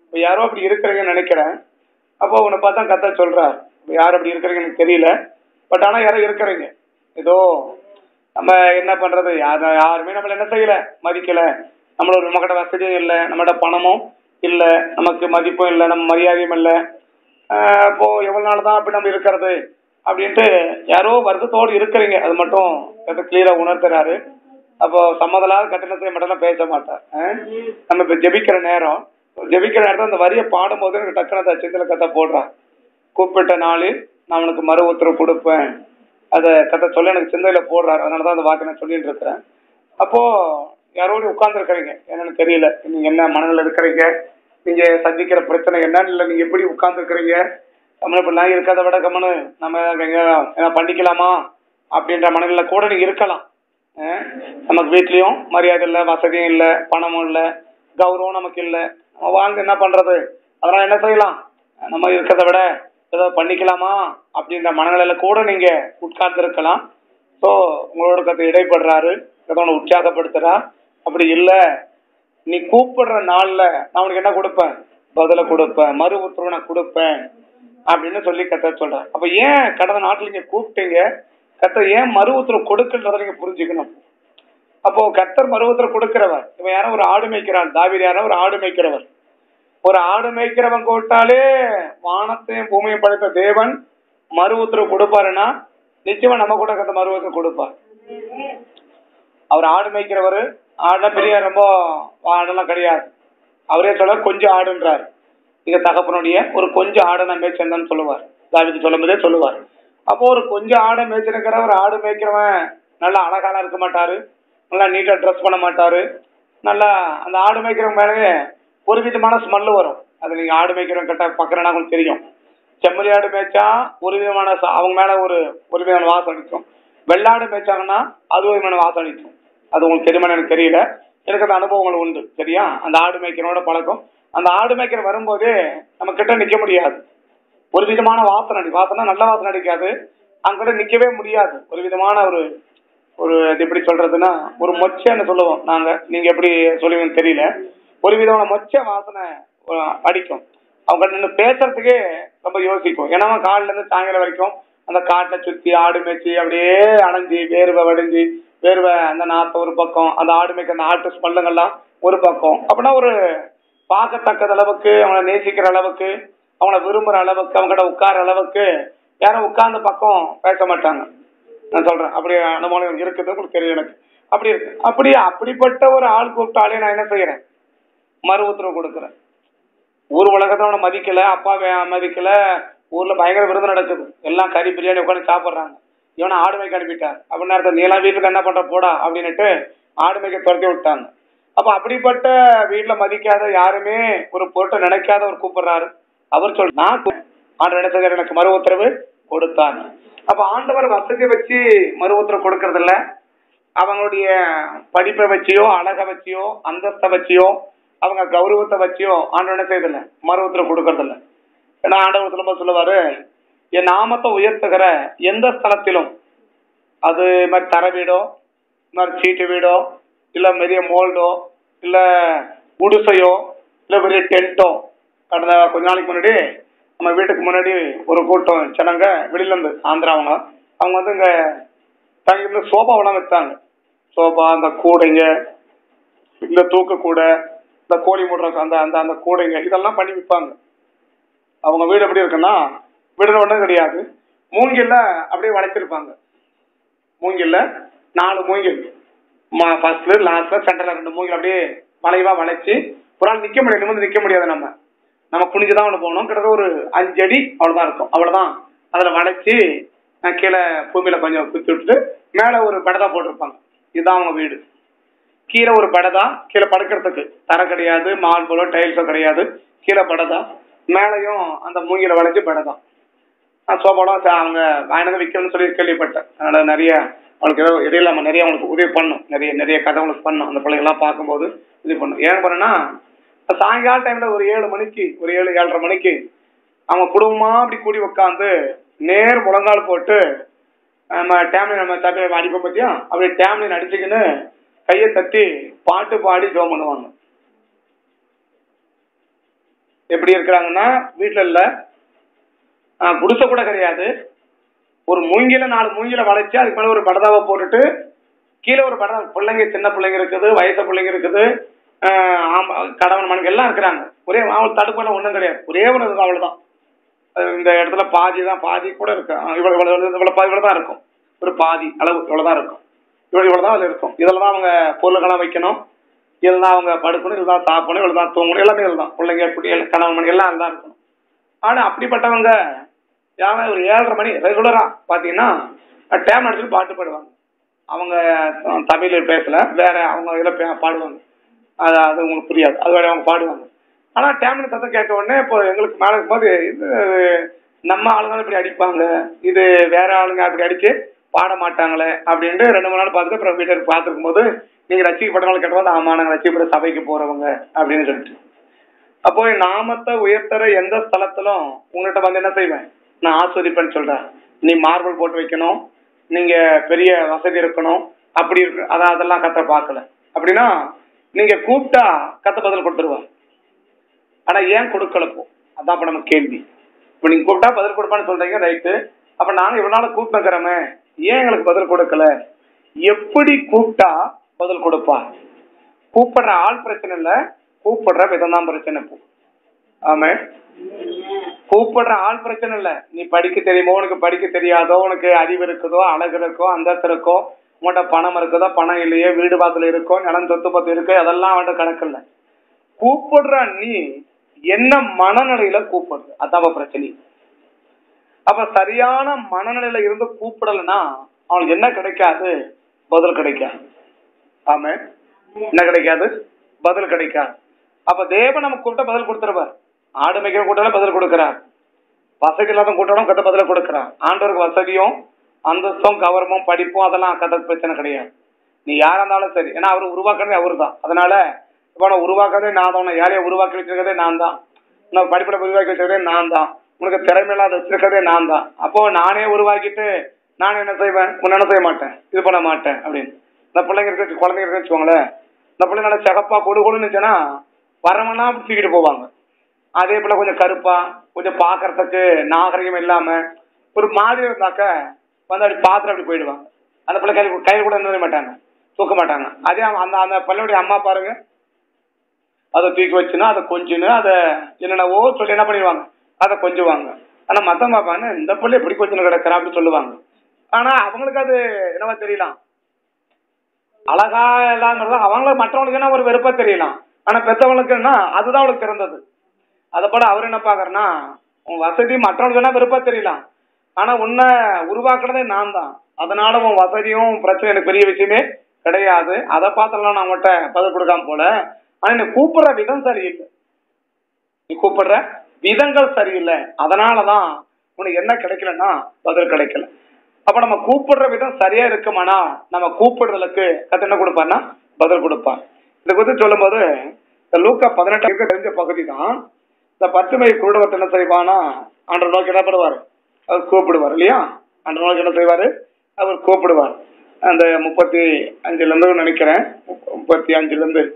இப்போ யாரோ அப்படி இருக்கிறீங்கன்னு நினைக்கிறேன். அப்போ உன்னை பார்த்தா கர்த்தர் சொல்றார், யார் அப்படி இருக்கிறீங்கன்னு எனக்கு தெரியல, பட் ஆனால் யாரோ இருக்கிறீங்க. ஏதோ நம்ம என்ன பண்றது, யாருமே நம்மள என்ன செய்யல, மதிக்கல. நம்மளோட நம்மகிட்ட வசதியும் இல்லை, நம்மகிட்ட பணமும் இல்லை, நமக்கு மதிப்பும் இல்லை, நம்ம மரியாதையும் இல்லை. இப்போ எவ்வளவு நாள் தான் அப்படி நம்ம இருக்கிறது அப்படின்ட்டு யாரோ வருத்தத்தோடு இருக்கிறீங்க. அது மட்டும் கிளியரா உணர்த்துறாரு. அப்போ சம்மதலாத கட்டணத்தை மட்டும் பேச மாட்டார். நம்ம இப்ப ஜெபிக்கிற நேரத்தில் அந்த வரியை பாடும் போது எனக்கு டக்குனு சிந்தல கத்தை போடுறான். கூப்பிட்ட நாளில் நான் உனக்கு மறு உத்தரவு கொடுப்பேன், அதை கத்தை சொல்ல எனக்கு சிந்தையில போடுறாரு. அதனாலதான் அந்த வாக்கை நான் சொல்லிட்டு இருக்கிறேன். அப்போ யாரோடு உட்கார்ந்து இருக்கிறீங்க என்னன்னு தெரியல, நீங்க என்ன மனதில் இருக்கிறீங்க, நீங்க சந்திக்கிற பிரச்சனை என்னன்னு இல்லை, நீங்க எப்படி உட்கார்ந்து இருக்கிறீங்க, நம்ம இப்படிலாம் இருக்கிறத விட கம்மனு நம்ம பண்ணிக்கலாமா அப்படின்ற மனநிலை கூட நீங்க இருக்கலாம். நமக்கு வீட்லயும் மரியாதை இல்லை, வசதியும் இல்லை, பணமும் இல்லை, கௌரவம் நமக்கு இல்லை, நம்ம வாழ்ந்து என்ன பண்றது, அதனால என்ன செய்யலாம், நம்ம இருக்கிறத விட ஏதாவது பண்ணிக்கலாமா அப்படின்ற மனநிலையில கூட நீங்க உட்கார்ந்து இருக்கலாம். ஸோ உங்களோட கதை இடைப்படுறாரு, கதை உற்சாகப்படுத்துறா. அப்படி இல்லை, நீ கூப்பிடுற நாள்ல நான் உனக்கு என்ன கொடுப்பேன், பதில கொடுப்பேன், மறு உத்தரவு நான் கொடுப்பேன் அப்படின்னு சொல்லி கர்த்தர் சொல்றார். அப்ப ஏன் கடந்த நாட்டில் நீங்க கூப்பிட்டீங்க, கர்த்தர் ஏன் மறு உத்தரவு கொடுக்கன்றதை நீங்க புரிஞ்சுக்கணும். அப்போ கர்த்தர் மறு உத்தரவு கொடுக்கிறவர். இவன் யாரும் ஒரு ஆடு மேய்க்கிறான், தாவீது யாரும் ஒரு ஆடு மேய்க்கிறவர். ஒரு ஆடு மேய்க்கிறவன் கூட்டாலே வானத்தையும் பூமியும் படைத்த தேவன் மறு உத்தரவு கொடுப்பாருன்னா நிச்சயமா நம்ம கூட கர்த்தர் மறு உத்தரவு கொடுப்பார். அவர் ஆடு மேய்க்கிறவர். ஆடுனா பெரிய ரொம்ப ஆடெல்லாம் கிடையாது. அவரே சொல்ல கொஞ்சம் ஆடுன்றார். இங்க தகப்பனுடைய ஒரு கொஞ்சம் ஆடை நான் மேய்ச்சேன்னு சொல்லுவார். தாவீது சொல்லும் போதே சொல்லுவார். அப்போ ஒரு கொஞ்சம் ஆடை மேய்ச்சிருக்கிற ஒரு ஆடு மேய்க்கிறவன் நல்லா அழகாலாம் இருக்க மாட்டாரு, நல்லா நீட்டா ட்ரெஸ் பண்ண மாட்டாரு. நல்லா அந்த ஆடு மேய்க்கிறவங்க மேலே ஒரு விதமான ஸ்மெல்லு வரும். அது நீங்க ஆடு மேய்க்கிறவங்க கிட்ட பக்கறனா கொஞ்சம் தெரியும். செம்மறி ஆடு மேய்ச்சா ஒரு விதமான அவங்க மேல ஒரு விதமான வாசம் அடிக்கும். வெள்ளாடு மேய்ச்சாங்கன்னா அது ஒரு விதமான வாசம் அடிக்கும். அது உங்களுக்கு தெரியுமா எனக்கு தெரியல, எனக்கு அந்த அனுபவங்கள் உண்டு. சரியா, அந்த ஆடு மேய்க்கிறோட பழக்கம். அந்த ஆடு மேய்க்கிற வரும்போது நம்ம கிட்ட நிக்க முடியாது. ஒரு விதமான வாசனை நல்ல வாசனை அடிக்காது, அங்கிட்ட நிக்கவே முடியாது. ஒரு விதமான ஒரு எப்படி சொல்றதுன்னா ஒரு மொச்சன்னு சொல்லுவோம் நாங்க, நீங்க எப்படி சொல்லுவீங்கன்னு தெரியல. ஒரு விதமான மொச்ச வாசனை அடிக்கும். அவங்க நின்று பேசுறதுக்கே ரொம்ப யோசிக்கும். ஏன்னா காலில இருந்து சாயங்காலம் வரைக்கும் அந்த காட்டை சுத்தி ஆடு மேய்ச்சி அப்படியே அணைஞ்சி வேர்வை வடிஞ்சு வேர்வை அந்த நாத்த ஒரு பக்கம், அந்த ஆடு மேய்க்க அந்த ஆட்டு ஸ்மெல்லுங்கள்லாம் ஒரு பக்கம். அப்படின்னா ஒரு பார்க்கத்தக்கது அளவுக்கு, அவனை நேசிக்கிற அளவுக்கு, அவனை விரும்புற அளவுக்கு, அவங்ககிட்ட உட்கார அளவுக்கு யாரும் உட்கார்ந்த பக்கம் பேச மாட்டாங்க. நான் சொல்றேன், அப்படி அனுபவம் இருக்குது, உங்களுக்கு தெரியும் எனக்கு. அப்படி இருக்கு. அப்படிப்பட்ட ஒரு ஆள் கூப்பிட்டாலே நான் என்ன செய்யறேன், மறு உத்தரவு கொடுக்குறேன். ஊர் உலகத்துல அவனை மதிக்கல, அப்பா மதிக்கல, ஊர்ல பயங்கர விருது நடக்குது, எல்லாம் கறி பிரியாணி உட்காந்து சாப்பிட்றாங்க. இவனை ஆடு மேய்க்க அனுப்பிட்டார் அப்படின்னா நீ எல்லாம் வீட்டுக்கு என்ன பண்ற போடா அப்படின்னுட்டு ஆடு மேய்க்க துரத்தி விட்டாங்க. அப்ப அப்படிப்பட்ட வீட்டுல மதிக்காத யாருமே ஒரு பொருட்டை நினைக்காத ஒரு கூப்பிடுறாரு. அவர் சொல் நான் ஆண்டு நினைச்சது எனக்கு மறு உத்தரவு கொடுத்தாங்க. அப்ப ஆண்டவர் வசதி வச்சு மறு உத்தரவு கொடுக்கறது இல்ல, அவங்களுடைய படிப்பை வச்சியோ அழகை வச்சியோ அந்தஸ்தை வச்சியோ அவங்க கௌரவத்தை வச்சியோ ஆண்டவர் என்ன செய்யறதில்ல, மறு உத்தரவு கொடுக்கறது இல்ல. ஏன்னா ஆண்டவர் சொல்லும்போது சொல்லுவாரு, என் நாமத்தை உயர்த்துகிற எந்த ஸ்தலத்திலும், அது மாதிரி தர வீடோ மாதிரி சீட்டு வீடோ இல்ல பெரிய மோல்டோ இல்ல குடிசையோ இல்ல பெரிய டென்ட்டோ. கடந்த கொஞ்ச நாளைக்கு முன்னாடி நம்ம வீட்டுக்கு முன்னாடி ஒரு கூட்டம் ஜனங்க வெளியில இருந்து ஆந்திராவங்க, அவங்க வந்து இங்க தங்கிருந்து சோபாவெல்லாம் வச்சாங்க. சோபா, அந்த கூடைங்க, இந்த தூக்க கூடை, இந்த கோழி மூடுற அந்த அந்த அந்த கூடைங்க, இதெல்லாம் பண்ணி விற்பாங்க. அவங்க வீடு எப்படி இருக்குன்னா வீடு ஒன்றும் கிடையாது, மூங்கில்ல அப்படியே வளைச்சிருப்பாங்க. மூங்கில்ல 4 மூங்கில், ஃபர்ஸ்ட்ல லாஸ்ட்ல சென்டர்ல 2 மூங்கில் அப்படியே வளைவா வளைச்சு ஒரு ஆள் நிக்க முடியாது, நிமிர்ந்து நிக்க முடியாது. நம்ம குனிஞ்சுதான் ஒண்ணு போகணும். கிட்டத்தட்ட ஒரு 5 அடி அவ்வளவுதான் இருக்கும். அவ்வளவுதான் அதுல வளைச்சு கீழே பூமியில கொஞ்சம் குத்தி விட்டுட்டு மேல ஒரு படதா போட்டிருப்பாங்க. இதுதான் அவங்க வீடு. கீழே ஒரு படதா, கீழே படுக்கிறதுக்கு தர கிடையாது, மார்பலோ டைல்ஸோ கிடையாது, கீழே படதா, மேலையும் அந்த மூங்கில வளைச்சு படதா. சோபாடம் அவங்க வாங்கினதை விற்கணும்னு சொல்லி கேள்விப்பட்டேன். அதனால நிறைய அவளுக்கு ஏதோ இடையில நம்ம நிறைய அவங்களுக்கு உதவி பண்ணும், நிறைய கதை அவங்களுக்கு பண்ணும். அந்த பிள்ளைங்கெல்லாம் பார்க்கும்போது உதவி பண்ணும். ஏன் பண்ணனா சாயங்கால டைம்ல ஒரு 7 மணிக்கு, ஒரு 7-7:30 மணிக்கு அவங்க குடும்பமா அப்படி கூடி உட்காந்து நேர் முழங்கால் போட்டு நம்ம டேம்லின் நம்ம தப்பில அடிப்போம் பத்தியா, அப்படி டேம்லின் அடிச்சுக்கின்னு கையை தட்டி பாட்டு பாடி ஜெபம் பண்ணுவாங்க. எப்படி இருக்கிறாங்கன்னா, வீட்டுல இல்ல, குடிசை கூட கிடையாது, ஒரு மூங்கில 4 மூங்கில வளைச்சு அதுக்கு மேல ஒரு படதாவை போட்டுட்டு கீழே ஒரு படதா, பிள்ளைங்க சின்ன பிள்ளைங்க இருக்குது, வயசு பிள்ளைங்க இருக்குது, கணவன் மனைவி எல்லாம் இருக்கிறாங்க. ஒரே அவள் தடுப்பெல்லாம் ஒன்றும் கிடையாது, ஒரே ஒரு அவ்வளவுதான். இந்த இடத்துல பாதி கூட இருக்கு, இவ்வளவுதான் இருக்கும், ஒரு பாதி அளவு இவ்வளவுதான் இருக்கும், இவ்வளவுதான் அதுல இருக்கும். இதெல்லாம் அவங்க பொருள்களாம் வைக்கணும், இதெல்லாம் அவங்க படுக்கணும், இதுதான் சாப்பிடணும், இவ்வளவுதான் தூங்கணும், எல்லாமே இதுதான். பிள்ளைங்க குட்டிகள் கணவன் மனைவி எல்லாம் அதுதான் இருக்கணும். ஆனா அப்படிப்பட்டவங்க யாரும் ஒரு 7:30 மணி ரெகுலரா பாத்தீங்கன்னா டேம் அடிச்சுட்டு பாட்டு பாடுவாங்க. அவங்க தமிழ் பேசல, வேற அவங்க இதில் பாடுவாங்க. அது உங்களுக்கு புரியாது, அது வேற அவங்க பாடுவாங்க. ஆனா டேம்னு சத்தம் கேட்ட உடனே இப்போ எங்களுக்கு மேலே இருக்கும்போது இது நம்ம ஆளுங்க இப்படி அடிப்பாங்க, இது வேற ஆளுங்க அப்படி அடிச்சு பாட மாட்டாங்களே அப்படின்ட்டு 2-3 நாள் பார்த்துட்டு அப்புறம் வீட்டுக்கு பார்த்துருக்கும் போது நீங்க ரசிக்கப்பட்டவங்களை கேட்டபோது ஆமா நாங்கள் ரசிக்கப்பட்ட சபைக்கு போறவங்க அப்படின்னு சொல்லிட்டு. அப்போ நாமத்தை உயர்த்தற எந்த ஸ்தலத்திலும் உங்கள்கிட்ட வந்து என்ன செய்வேன், நான் ஆஸ்வதிப்பேன்னு சொல்றேன். நீ மார்பிள் போட்டு வைக்கணும், நீங்க பெரிய வசதி இருக்கணும், அப்படி இருக்கு, அதெல்லாம் கத்த பார்க்கல. அப்படின்னா நீங்க கூப்பிட்டா கத்த பதில் கொடுத்துருவாங்க. ஆனா ஏன் கொடுக்கல போ, அதான் இப்ப நம்ம கேள்வி. இப்ப நீங்க கூப்பிட்டா பதில் கொடுப்பான்னு சொல்றீங்க, ரைட்டு. அப்ப நாங்க இவ்வளவு நாள் கூப்பிட்டுக்கிறோமே, ஏன் எங்களுக்கு பதில் கொடுக்கல? எப்படி கூப்பிட்டா பதில் கொடுப்பா? கூப்பிடுற ஆள் பிரச்சனை இல்ல, கூப்பிடுற விதம் தான் பிரச்சனை. போ ஆமே, கூப்பிடுற ஆள் பிரச்சனை இல்ல. நீ படிக்க தெரியுமோ, உனக்கு படிக்க தெரியாதோ, உனக்கு அறிவு இருக்குதோ, அழகு இருக்கோ, அந்தஸ்து இருக்கோ, உங்கள்கிட்ட பணம் இருக்குதோ, பணம் இல்லையோ, வீடு வாசல் இருக்கோ, நிலம் சொத்து பத்து இருக்கோ, அதெல்லாம் அவன்கிட்ட கணக்கு இல்லை. கூப்பிடுற நீ என்ன மனநிலையில கூப்பிடுற, அதான் பிரச்சனை. அப்ப சரியான மனநிலையில இருந்து கூப்பிடலன்னா அவனுக்கு என்ன கிடைக்காது? பதில் கிடைக்காது. ஆமே, என்ன கிடைக்காது? பதில் கிடைக்காது. அப்ப தேவன் நம்ம கூப்பிட்டா பதில் கொடுத்துருவார். ஆடு மேய்க்கிற கூட்டம் பதில் கொடுக்கிறார், வசதி இல்லாத கூட்டம் கத்த பதில கொடுக்கிறார். ஆண்டவருக்கு வசதியும் அந்தஸ்தும் கவர்மும் படிப்பும் அதெல்லாம் கத்த பிரச்சனை கிடையாது. நீ யாரா இருந்தாலும் சரி, ஏன்னா அவர் உருவாக்குறதே அவரு தான். அதனால இப்ப நான் உருவாக்குறதே நான் தான், ஏழையை உருவாக்கி வச்சிருக்கதே நான் தான், நான் படிப்பை உருவாக்கி வச்சிருக்கதே நான் தான், உனக்கு திறமையில்லாத வச்சிருக்கதே நான் தான். அப்போ நானே உருவாக்கிட்டு நான் என்ன செய்வேன், உன்ன என்ன செய்ய மாட்டேன், இது பண்ண மாட்டேன் அப்படின்னு. இந்த பிள்ளைங்க இருக்க, குழந்தைங்க இருக்க வச்சுக்கோங்களேன், இந்த பிள்ளைங்க நல்லா சிகப்பா கொடுன்னு இருந்துச்சுன்னா வரவனா தூக்கிட்டு போவாங்க. அதே போல கொஞ்சம் கருப்பா, கொஞ்சம் பாக்குறதுக்கு நாகரிகம் இல்லாம ஒரு மாதிரி இருந்தாக்க வந்து அப்படி பாத்திரம் அப்படி போயிடுவாங்க. அந்த பிள்ளை கையில் கூட நிறுத்த மாட்டாங்க, தூக்க மாட்டாங்க. அதே அந்த அந்த பிள்ளையுடைய அம்மா பாருங்க, அதை தூக்கி வச்சுன்னா அதை கொஞ்சுன்னு அதை என்னென்னவோ சொல்லி என்ன பண்ணிடுவாங்க, அதை கொஞ்சுவாங்க. ஆனா மத்தம் பார்ப்பாங்க, இந்த பிள்ளை எப்படி கொஞ்சம் கிடக்குறா அப்படின்னு சொல்லுவாங்க. ஆனா அவங்களுக்கு அது என்னவா தெரியலாம், அழகா எல்லாங்கிறது அவங்களுக்கு, மற்றவங்களுக்கு என்ன ஒரு வெறுப்பா தெரியலாம். ஆனா பெற்றவங்களுக்குன்னா அதுதான் அவளுக்கு பிறந்தது. அதை போல அவர் என்ன பாக்குறேன்னா, உன் வசதி மற்றவங்களுக்கு என்ன வெறுப்பா தெரியலாம், ஆனா உன்னை உருவாக்குறதே நான் தான், அதனால உன் வசதியும் பிரச்சனை எனக்கு பெரிய விஷயமே கிடையாது, அதை பார்த்தலாம் நான் உன்கிட்ட பதில் கொடுக்காம போல. ஆனா நீ கூப்பிடுற விதம் சரியில்லை, நீ கூப்பிடுற விதங்கள் சரியில்லை, அதனாலதான் உனக்கு என்ன கிடைக்கலன்னா பதில் கிடைக்கல. அப்ப நம்ம கூப்பிடுற விதம் சரியா இருக்குமானா நம்ம கூப்பிடுறதுக்கு கத்து என்ன கொடுப்பான்னா பதில் கொடுப்பான். இதை குறித்து சொல்லும் போது லூக்கா 18 தெரிஞ்ச பகுதி தான். இந்த 10 மை குருடவத்தை என்ன செய்வானா, ஆண்டவர் நோக்கி என்ன பண்ணுவார், அவர் கூப்பிடுவார் இல்லையா. ஆண்டவர் நோக்கி என்ன செய்வாரு, அவர் கூப்பிடுவார். அந்த 35 நினைக்கிறேன், 35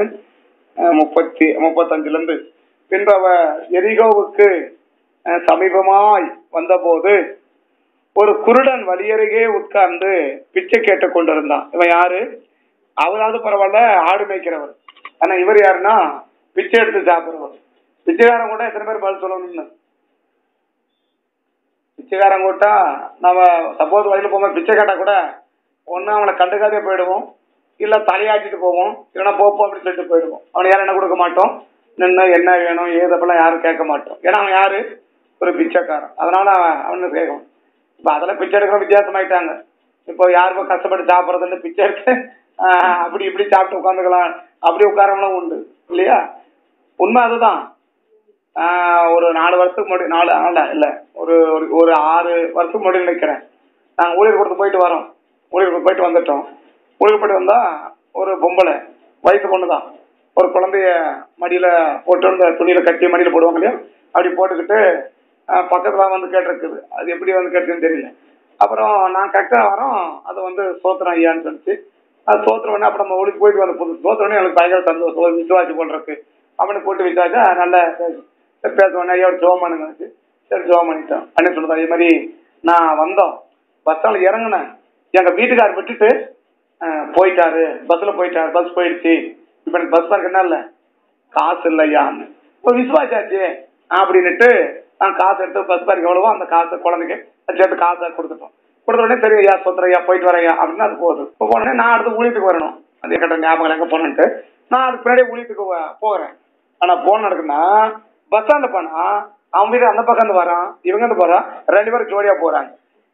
35 பின்பு அவர் எரிகோவுக்கு சமீபமாய் வந்த போது ஒரு குருடன் வழியருகே உட்கார்ந்து பிச்சை கேட்டுக் கொண்டிருந்தான். இவன் யாரு? அவராவது பரவாயில்ல, ஆடு மேய்க்கிறவர். ஆனா இவர் யாருன்னா பிச்சை எடுத்து சாப்பிடுறவர். பிச்சைக்காரன் கூட எத்தனை பேர் பதில் சொல்லணும்னு, பிச்சைக்காரன் கூட்டா நம்ம சப்போஸ் வயலில் போகும்போது பிச்சை கேட்டா கூட ஒன்னு அவனை கண்டுக்காதே போயிடுவோம், இல்ல தலையாட்டிட்டு போவோம், இல்லைன்னா போப்போம் அப்படின்னு சொல்லிட்டு போயிடுவோம். அவனை யாரும் என்ன கொடுக்க மாட்டோம், நின்று என்ன வேணும் ஏதப்பெல்லாம் யாரும் கேட்க மாட்டோம். ஏன்னா அவன் யாரு, ஒரு பிச்சைக்காரன். அதனால அவனு கேட்கும். இப்ப அதெல்லாம் பிச்சை எடுக்கிற வித்தியாசமாயிட்டாங்க. இப்போ யாருக்கும் கஷ்டப்பட்டு சாப்பிட்றதுன்னு பிச்சை எடுத்து அப்படி இப்படி சாப்பிட்டு உட்காந்துக்கலாம், அப்படி உட்காரவங்களும் உண்டு இல்லையா. உண்மை அதுதான். ஒரு 4 வருஷத்துக்கு முன்னாடி, 4 இல்ல ஒரு 6 வருஷத்துக்கு முன்னாடி நினைக்கிறேன், நாங்கள் ஊழியர் கொடுத்து போயிட்டு வரோம். ஊழியர் போயிட்டு வந்துட்டோம். ஊழியர் போயிட்டு வந்தா ஒரு பொம்பளை வயசு பொண்ணுதான், ஒரு குழந்தைய மடியில போட்டு அந்த துணியில கட்டி மடியில போடுவாங்க இல்லையா, அப்படி போட்டுக்கிட்டு பக்கத்துல வந்து கேட்டிருக்குது. அது எப்படி வந்து கேட்டுன்னு தெரியல. அப்புறம் நான் கரெக்டா வரோம், அது வந்து சோத்திரம் ஐயான்னு சொல்லிச்சு. அது சோத்திரம் வேணா, அப்ப நம்ம ஊருக்கு போயிட்டு வந்த புது சோத்திரனே எனக்கு பயங்கர சந்தோஷம், விசுவாசி போல் இருக்கு அப்படின்னு போட்டு விசாரிச்சா நல்ல பேசுவேன், ஐயா ஒரு ஜோம் பண்ணுங்க. சரி ஜோம் பண்ணிட்டோம் அப்படின்னு சொல்லுது. அதே மாதிரி நான் வந்தோம், பஸ் ஸ்டாண்டில் இறங்கினேன், எங்கள் வீட்டுக்காரர் விட்டுட்டு போயிட்டாரு, பஸ்ஸில் போயிட்டாரு, பஸ் போயிடுச்சு, இப்போ எனக்கு பஸ் பார்க்க என்ன இல்லை, காசு இல்லையான்னு. இப்போ விசுவாசாச்சு அப்படின்னுட்டு நான் காசு எடுத்து பஸ் பார்க்க எவ்வளவோ அந்த காசு குழந்தைக்கு சேர்த்து காசை கொடுத்துட்டோம். கொடுத்த உடனே சரி ஐயா சொத்துறையா போயிட்டு வரையா அப்படின்னு அது போகுது. இப்போ போனோடனே நான் அடுத்து ஊழியத்துக்கு வரணும், அது என்கிட்ட ஞாபகம் எங்கே போனேன்ட்டு நான் அதுக்கு பின்னாடியே ஊழியத்துக்கு போகிறேன். ஆனால் போன நடக்குன்னா பஸ் ஸ்டாண்டில் போனா அவன் வீடு அந்த பக்கம் இருந்து வரான், இவங்க இருந்து போறான், 2 பேரும் ஜோடியா போறாங்க.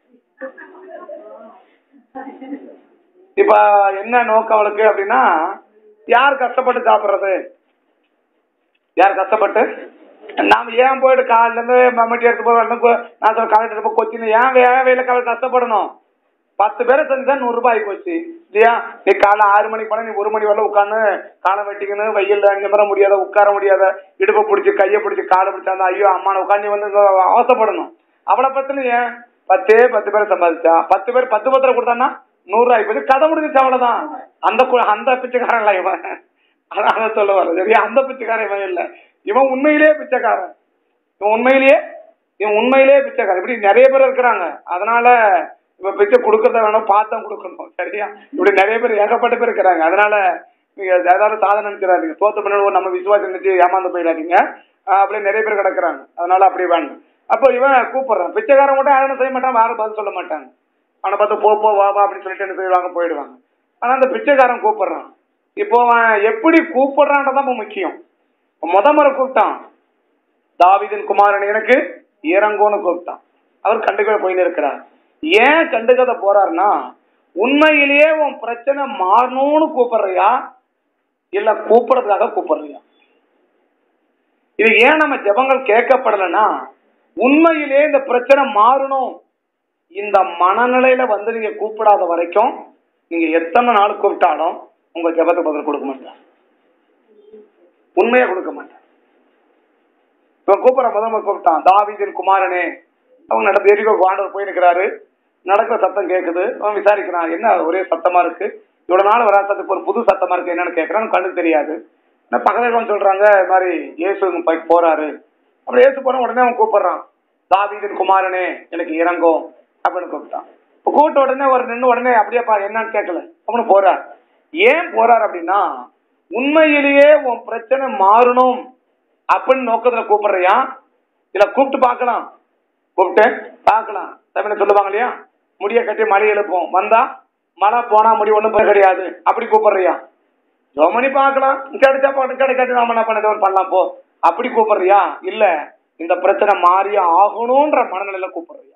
இப்ப என்ன நோக்கம் அவளுக்கு அப்படின்னா, யார் கஷ்டப்பட்டு சாப்பிட்றது, யார் கஷ்டப்பட்டு, நாம ஏன் போயிட்டு காலில இருந்து மம்மட்டி எடுத்து போய் நான் சொல்ல காலை எடுத்து கொச்சின்னு ஏன் வேலை கஷ்டப்படணும்? 10 பேரை செஞ்சுதான் 100 ரூபாய் ஆகி போச்சு இல்லையா? நீ காலை 6 மணிக்கு போனா நீ 1 மணி வரல உட்காந்து காலை வெட்டிக்கணும், வெயில் நிமிர முடியாத, உட்கார முடியாத, இடுப்பை பிடிச்சி கையை பிடிச்சி காலை பிடிச்சா ஐயோ அம்மான உட்காந்து வந்து அவசப்படணும். அவளை பத்தின ஏன் 10 பேரை சம்பாதிச்சா 10 பேர் 10 பத்திர கொடுத்தான்னா 100 ரூபாய் போச்சு, கதை முடிஞ்சிச்சு, அவ்வளவுதான். அந்த பிச்சைக்காரன் இவன், அதான் சொல்ல வர சரியா? அந்த பிச்சைக்காரன் இவன் இல்லை, இவன் உண்மையிலேயே பிச்சைக்காரன், இவன் உண்மையிலேயே பிச்சைக்காரன். இப்படி நிறைய பேர் இருக்கிறாங்க. அதனால இப்ப பிச்சை கொடுக்கறத வேணும், பார்த்தா கொடுக்கணும், சரியா? இப்படி நிறைய பேர் ஏகப்பட்ட பேர் இருக்கிறாங்க. அதனால நீங்க ஏதாவது சாதனை நினைச்சிடாதீங்க, தோத்த பண்ண நம்ம விசுவாசம் நினைச்சு ஏமாந்து போயிடாதீங்க. அப்படி நிறைய பேர் கிடக்குறாங்க. அதனால அப்படி வேணும். அப்போ இவன் கூப்பிடுறான், பிச்சைக்காரன் மட்டும் யாரும் செய்ய மாட்டான், யாரும் பதில் சொல்ல மாட்டாங்க. அவனை பார்த்து போ வா அப்படின்னு சொல்லிட்டு என்ன செய்வாங்க, போயிடுவாங்க. ஆனா அந்த பிச்சைக்காரன் கூப்பிடுறான். இப்போ அவன் எப்படி கூப்பிடுறான்றதான் இப்போ முக்கியம். முறை கூப்பிட்டான், தாவீதின் குமாரன் எனக்கு இறங்கோன்னு கூப்பிட்டான். அவர் கண்டுக்க போயின்னு இருக்கிறார். ஏன் கண்டுக்கத போறாருன்னா, உண்மையிலேயே உன் பிரச்சனை மாறணும்னு கூப்பிடுறியா இல்ல கூப்பிடுறதுக்காக கூப்பிடுறியா? இது ஏன் நம்ம ஜெபங்கள் கேட்கப்படலைன்னா, உண்மையிலேயே இந்த பிரச்சனை மாறணும், இந்த மனநிலையில வந்து நீங்க கூப்பிடாத வரைக்கும் நீங்க எத்தனை நாள் கூப்பிட்டாலும் உங்க ஜெபத்துக்கு பதில் கொடுக்க மாட்டார், உண்மையா கொடுக்க மாட்டார். இவன் கூப்பிடுற முதல் கூப்பிட்டான், தாவீதின் குமாரனே. அவங்க நடந்து எரிகோக்கு ஆண்டவர் போயிருக்கிறாரு, நடக்கிற சத்தம் கேட்குது. அவன் விசாரிக்கிறான், என்ன ஒரே சத்தமா இருக்கு, இவ்வளவு நாள் வர சத்தத்துக்கு ஒரு புது சத்தமா இருக்கு, என்னன்னு கேட்கறான். கண்ணுக்கு தெரியாது. பக்கத்துல சொல்றாங்க, இது மாதிரி இயேசு போறாரு. அப்படி இயேசு போன உடனே அவன் கூப்பிடுறான், தாவீதின் குமாரனே எனக்கு இறங்கும் அப்படின்னு கூப்பிட்டான். கூப்பிட்ட உடனே ஒரு நின்று உடனே அப்படியேப்பா என்னன்னு கேட்கல, அவனு போறார். ஏன் போறார் அப்படின்னா, உண்மையிலேயே உன் பிரச்சனை மாறணும் அப்படின்னு நோக்கத்துல கூப்பிடுறியா இல்ல கூப்பிட்டு பார்க்கலாம், கூப்பிட்டு பார்க்கலாம். தமிழ் சொல்லுவாங்க இல்லையா, முடிய கட்டி மழை எழுப்போம், வந்தா மழை போனா முடி ஒண்ணும் கிடையாது, அப்படி கூப்பிடுறியா? ஜோமணி பார்க்கலாம், கிடைச்சா போட்டு கிடைக்காது நாம என்ன பண்ணலாம் போ, அப்படி கூப்பிடுறியா? இல்ல இந்த பிரச்சனை மாறிய ஆகணும்ன்ற மனநிலையில கூப்பிடுறியா?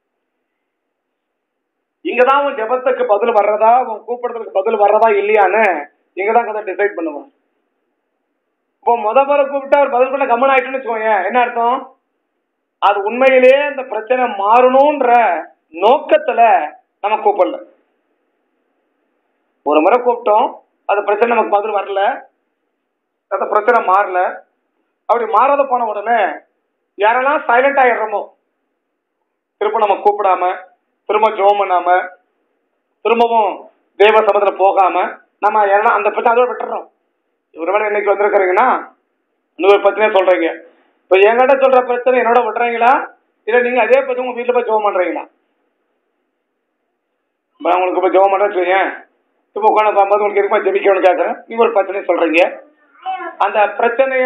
இங்கதான் உன் ஜெபத்துக்கு பதில் வர்றதா, உன் கூப்பிடுறதுக்கு பதில் வர்றதா இல்லையான்னு இங்கதான் கதை டிசைட் பண்ணுவோம். இப்போ முறை கூப்பிட்டா அவர் பதில் பண்ண கம்மன் ஆயிட்டுன்னு வச்சுக்கோங்க, என்ன அர்த்தம்? அது உண்மையிலேயே இந்த பிரச்சனை மாறணும்ன்ற நோக்கத்துல நம்ம கூப்பிடல. ஒரு முறை கூப்பிட்டோம், அது பிரச்சனை நமக்கு பதில் வரல, அந்த பிரச்சனை மாறல. அப்படி மாறாத போன உடனே யாரெல்லாம் சைலண்ட் ஆயிடுறோமோ, திரும்ப நம்ம கூப்பிடாம, திரும்ப ஜெபம் பண்ணாம, திரும்பவும் தேவ சமூகத்துல போகாம நம்ம யாரெல்லாம் அந்த பிரச்சனை அதோட விட்டுறோம். ஒருவேளை இன்னைக்கு வந்திருக்கிறீங்கன்னா இன்னொரு பிரச்சனையே சொல்றீங்க, இப்ப என்கிட்ட சொல்ற பிரச்சனை என்னோட விட்டுறீங்களா இல்ல நீங்க அதே பத்தி உங்க வீட்டுல போய் ஜெபம் பண்றீங்களா? உங்களுக்கு இப்ப ஜெபம் பண்றேன்னு சொல்லுங்க, இப்ப உட்காந்து பார்க்கும்போது உங்களுக்கு இருக்குமா ஜெபிக்கணும்னு கேட்கறேன், நீங்க ஒரு பிரச்சனையை சொல்றீங்க. அந்த பிரச்சனைய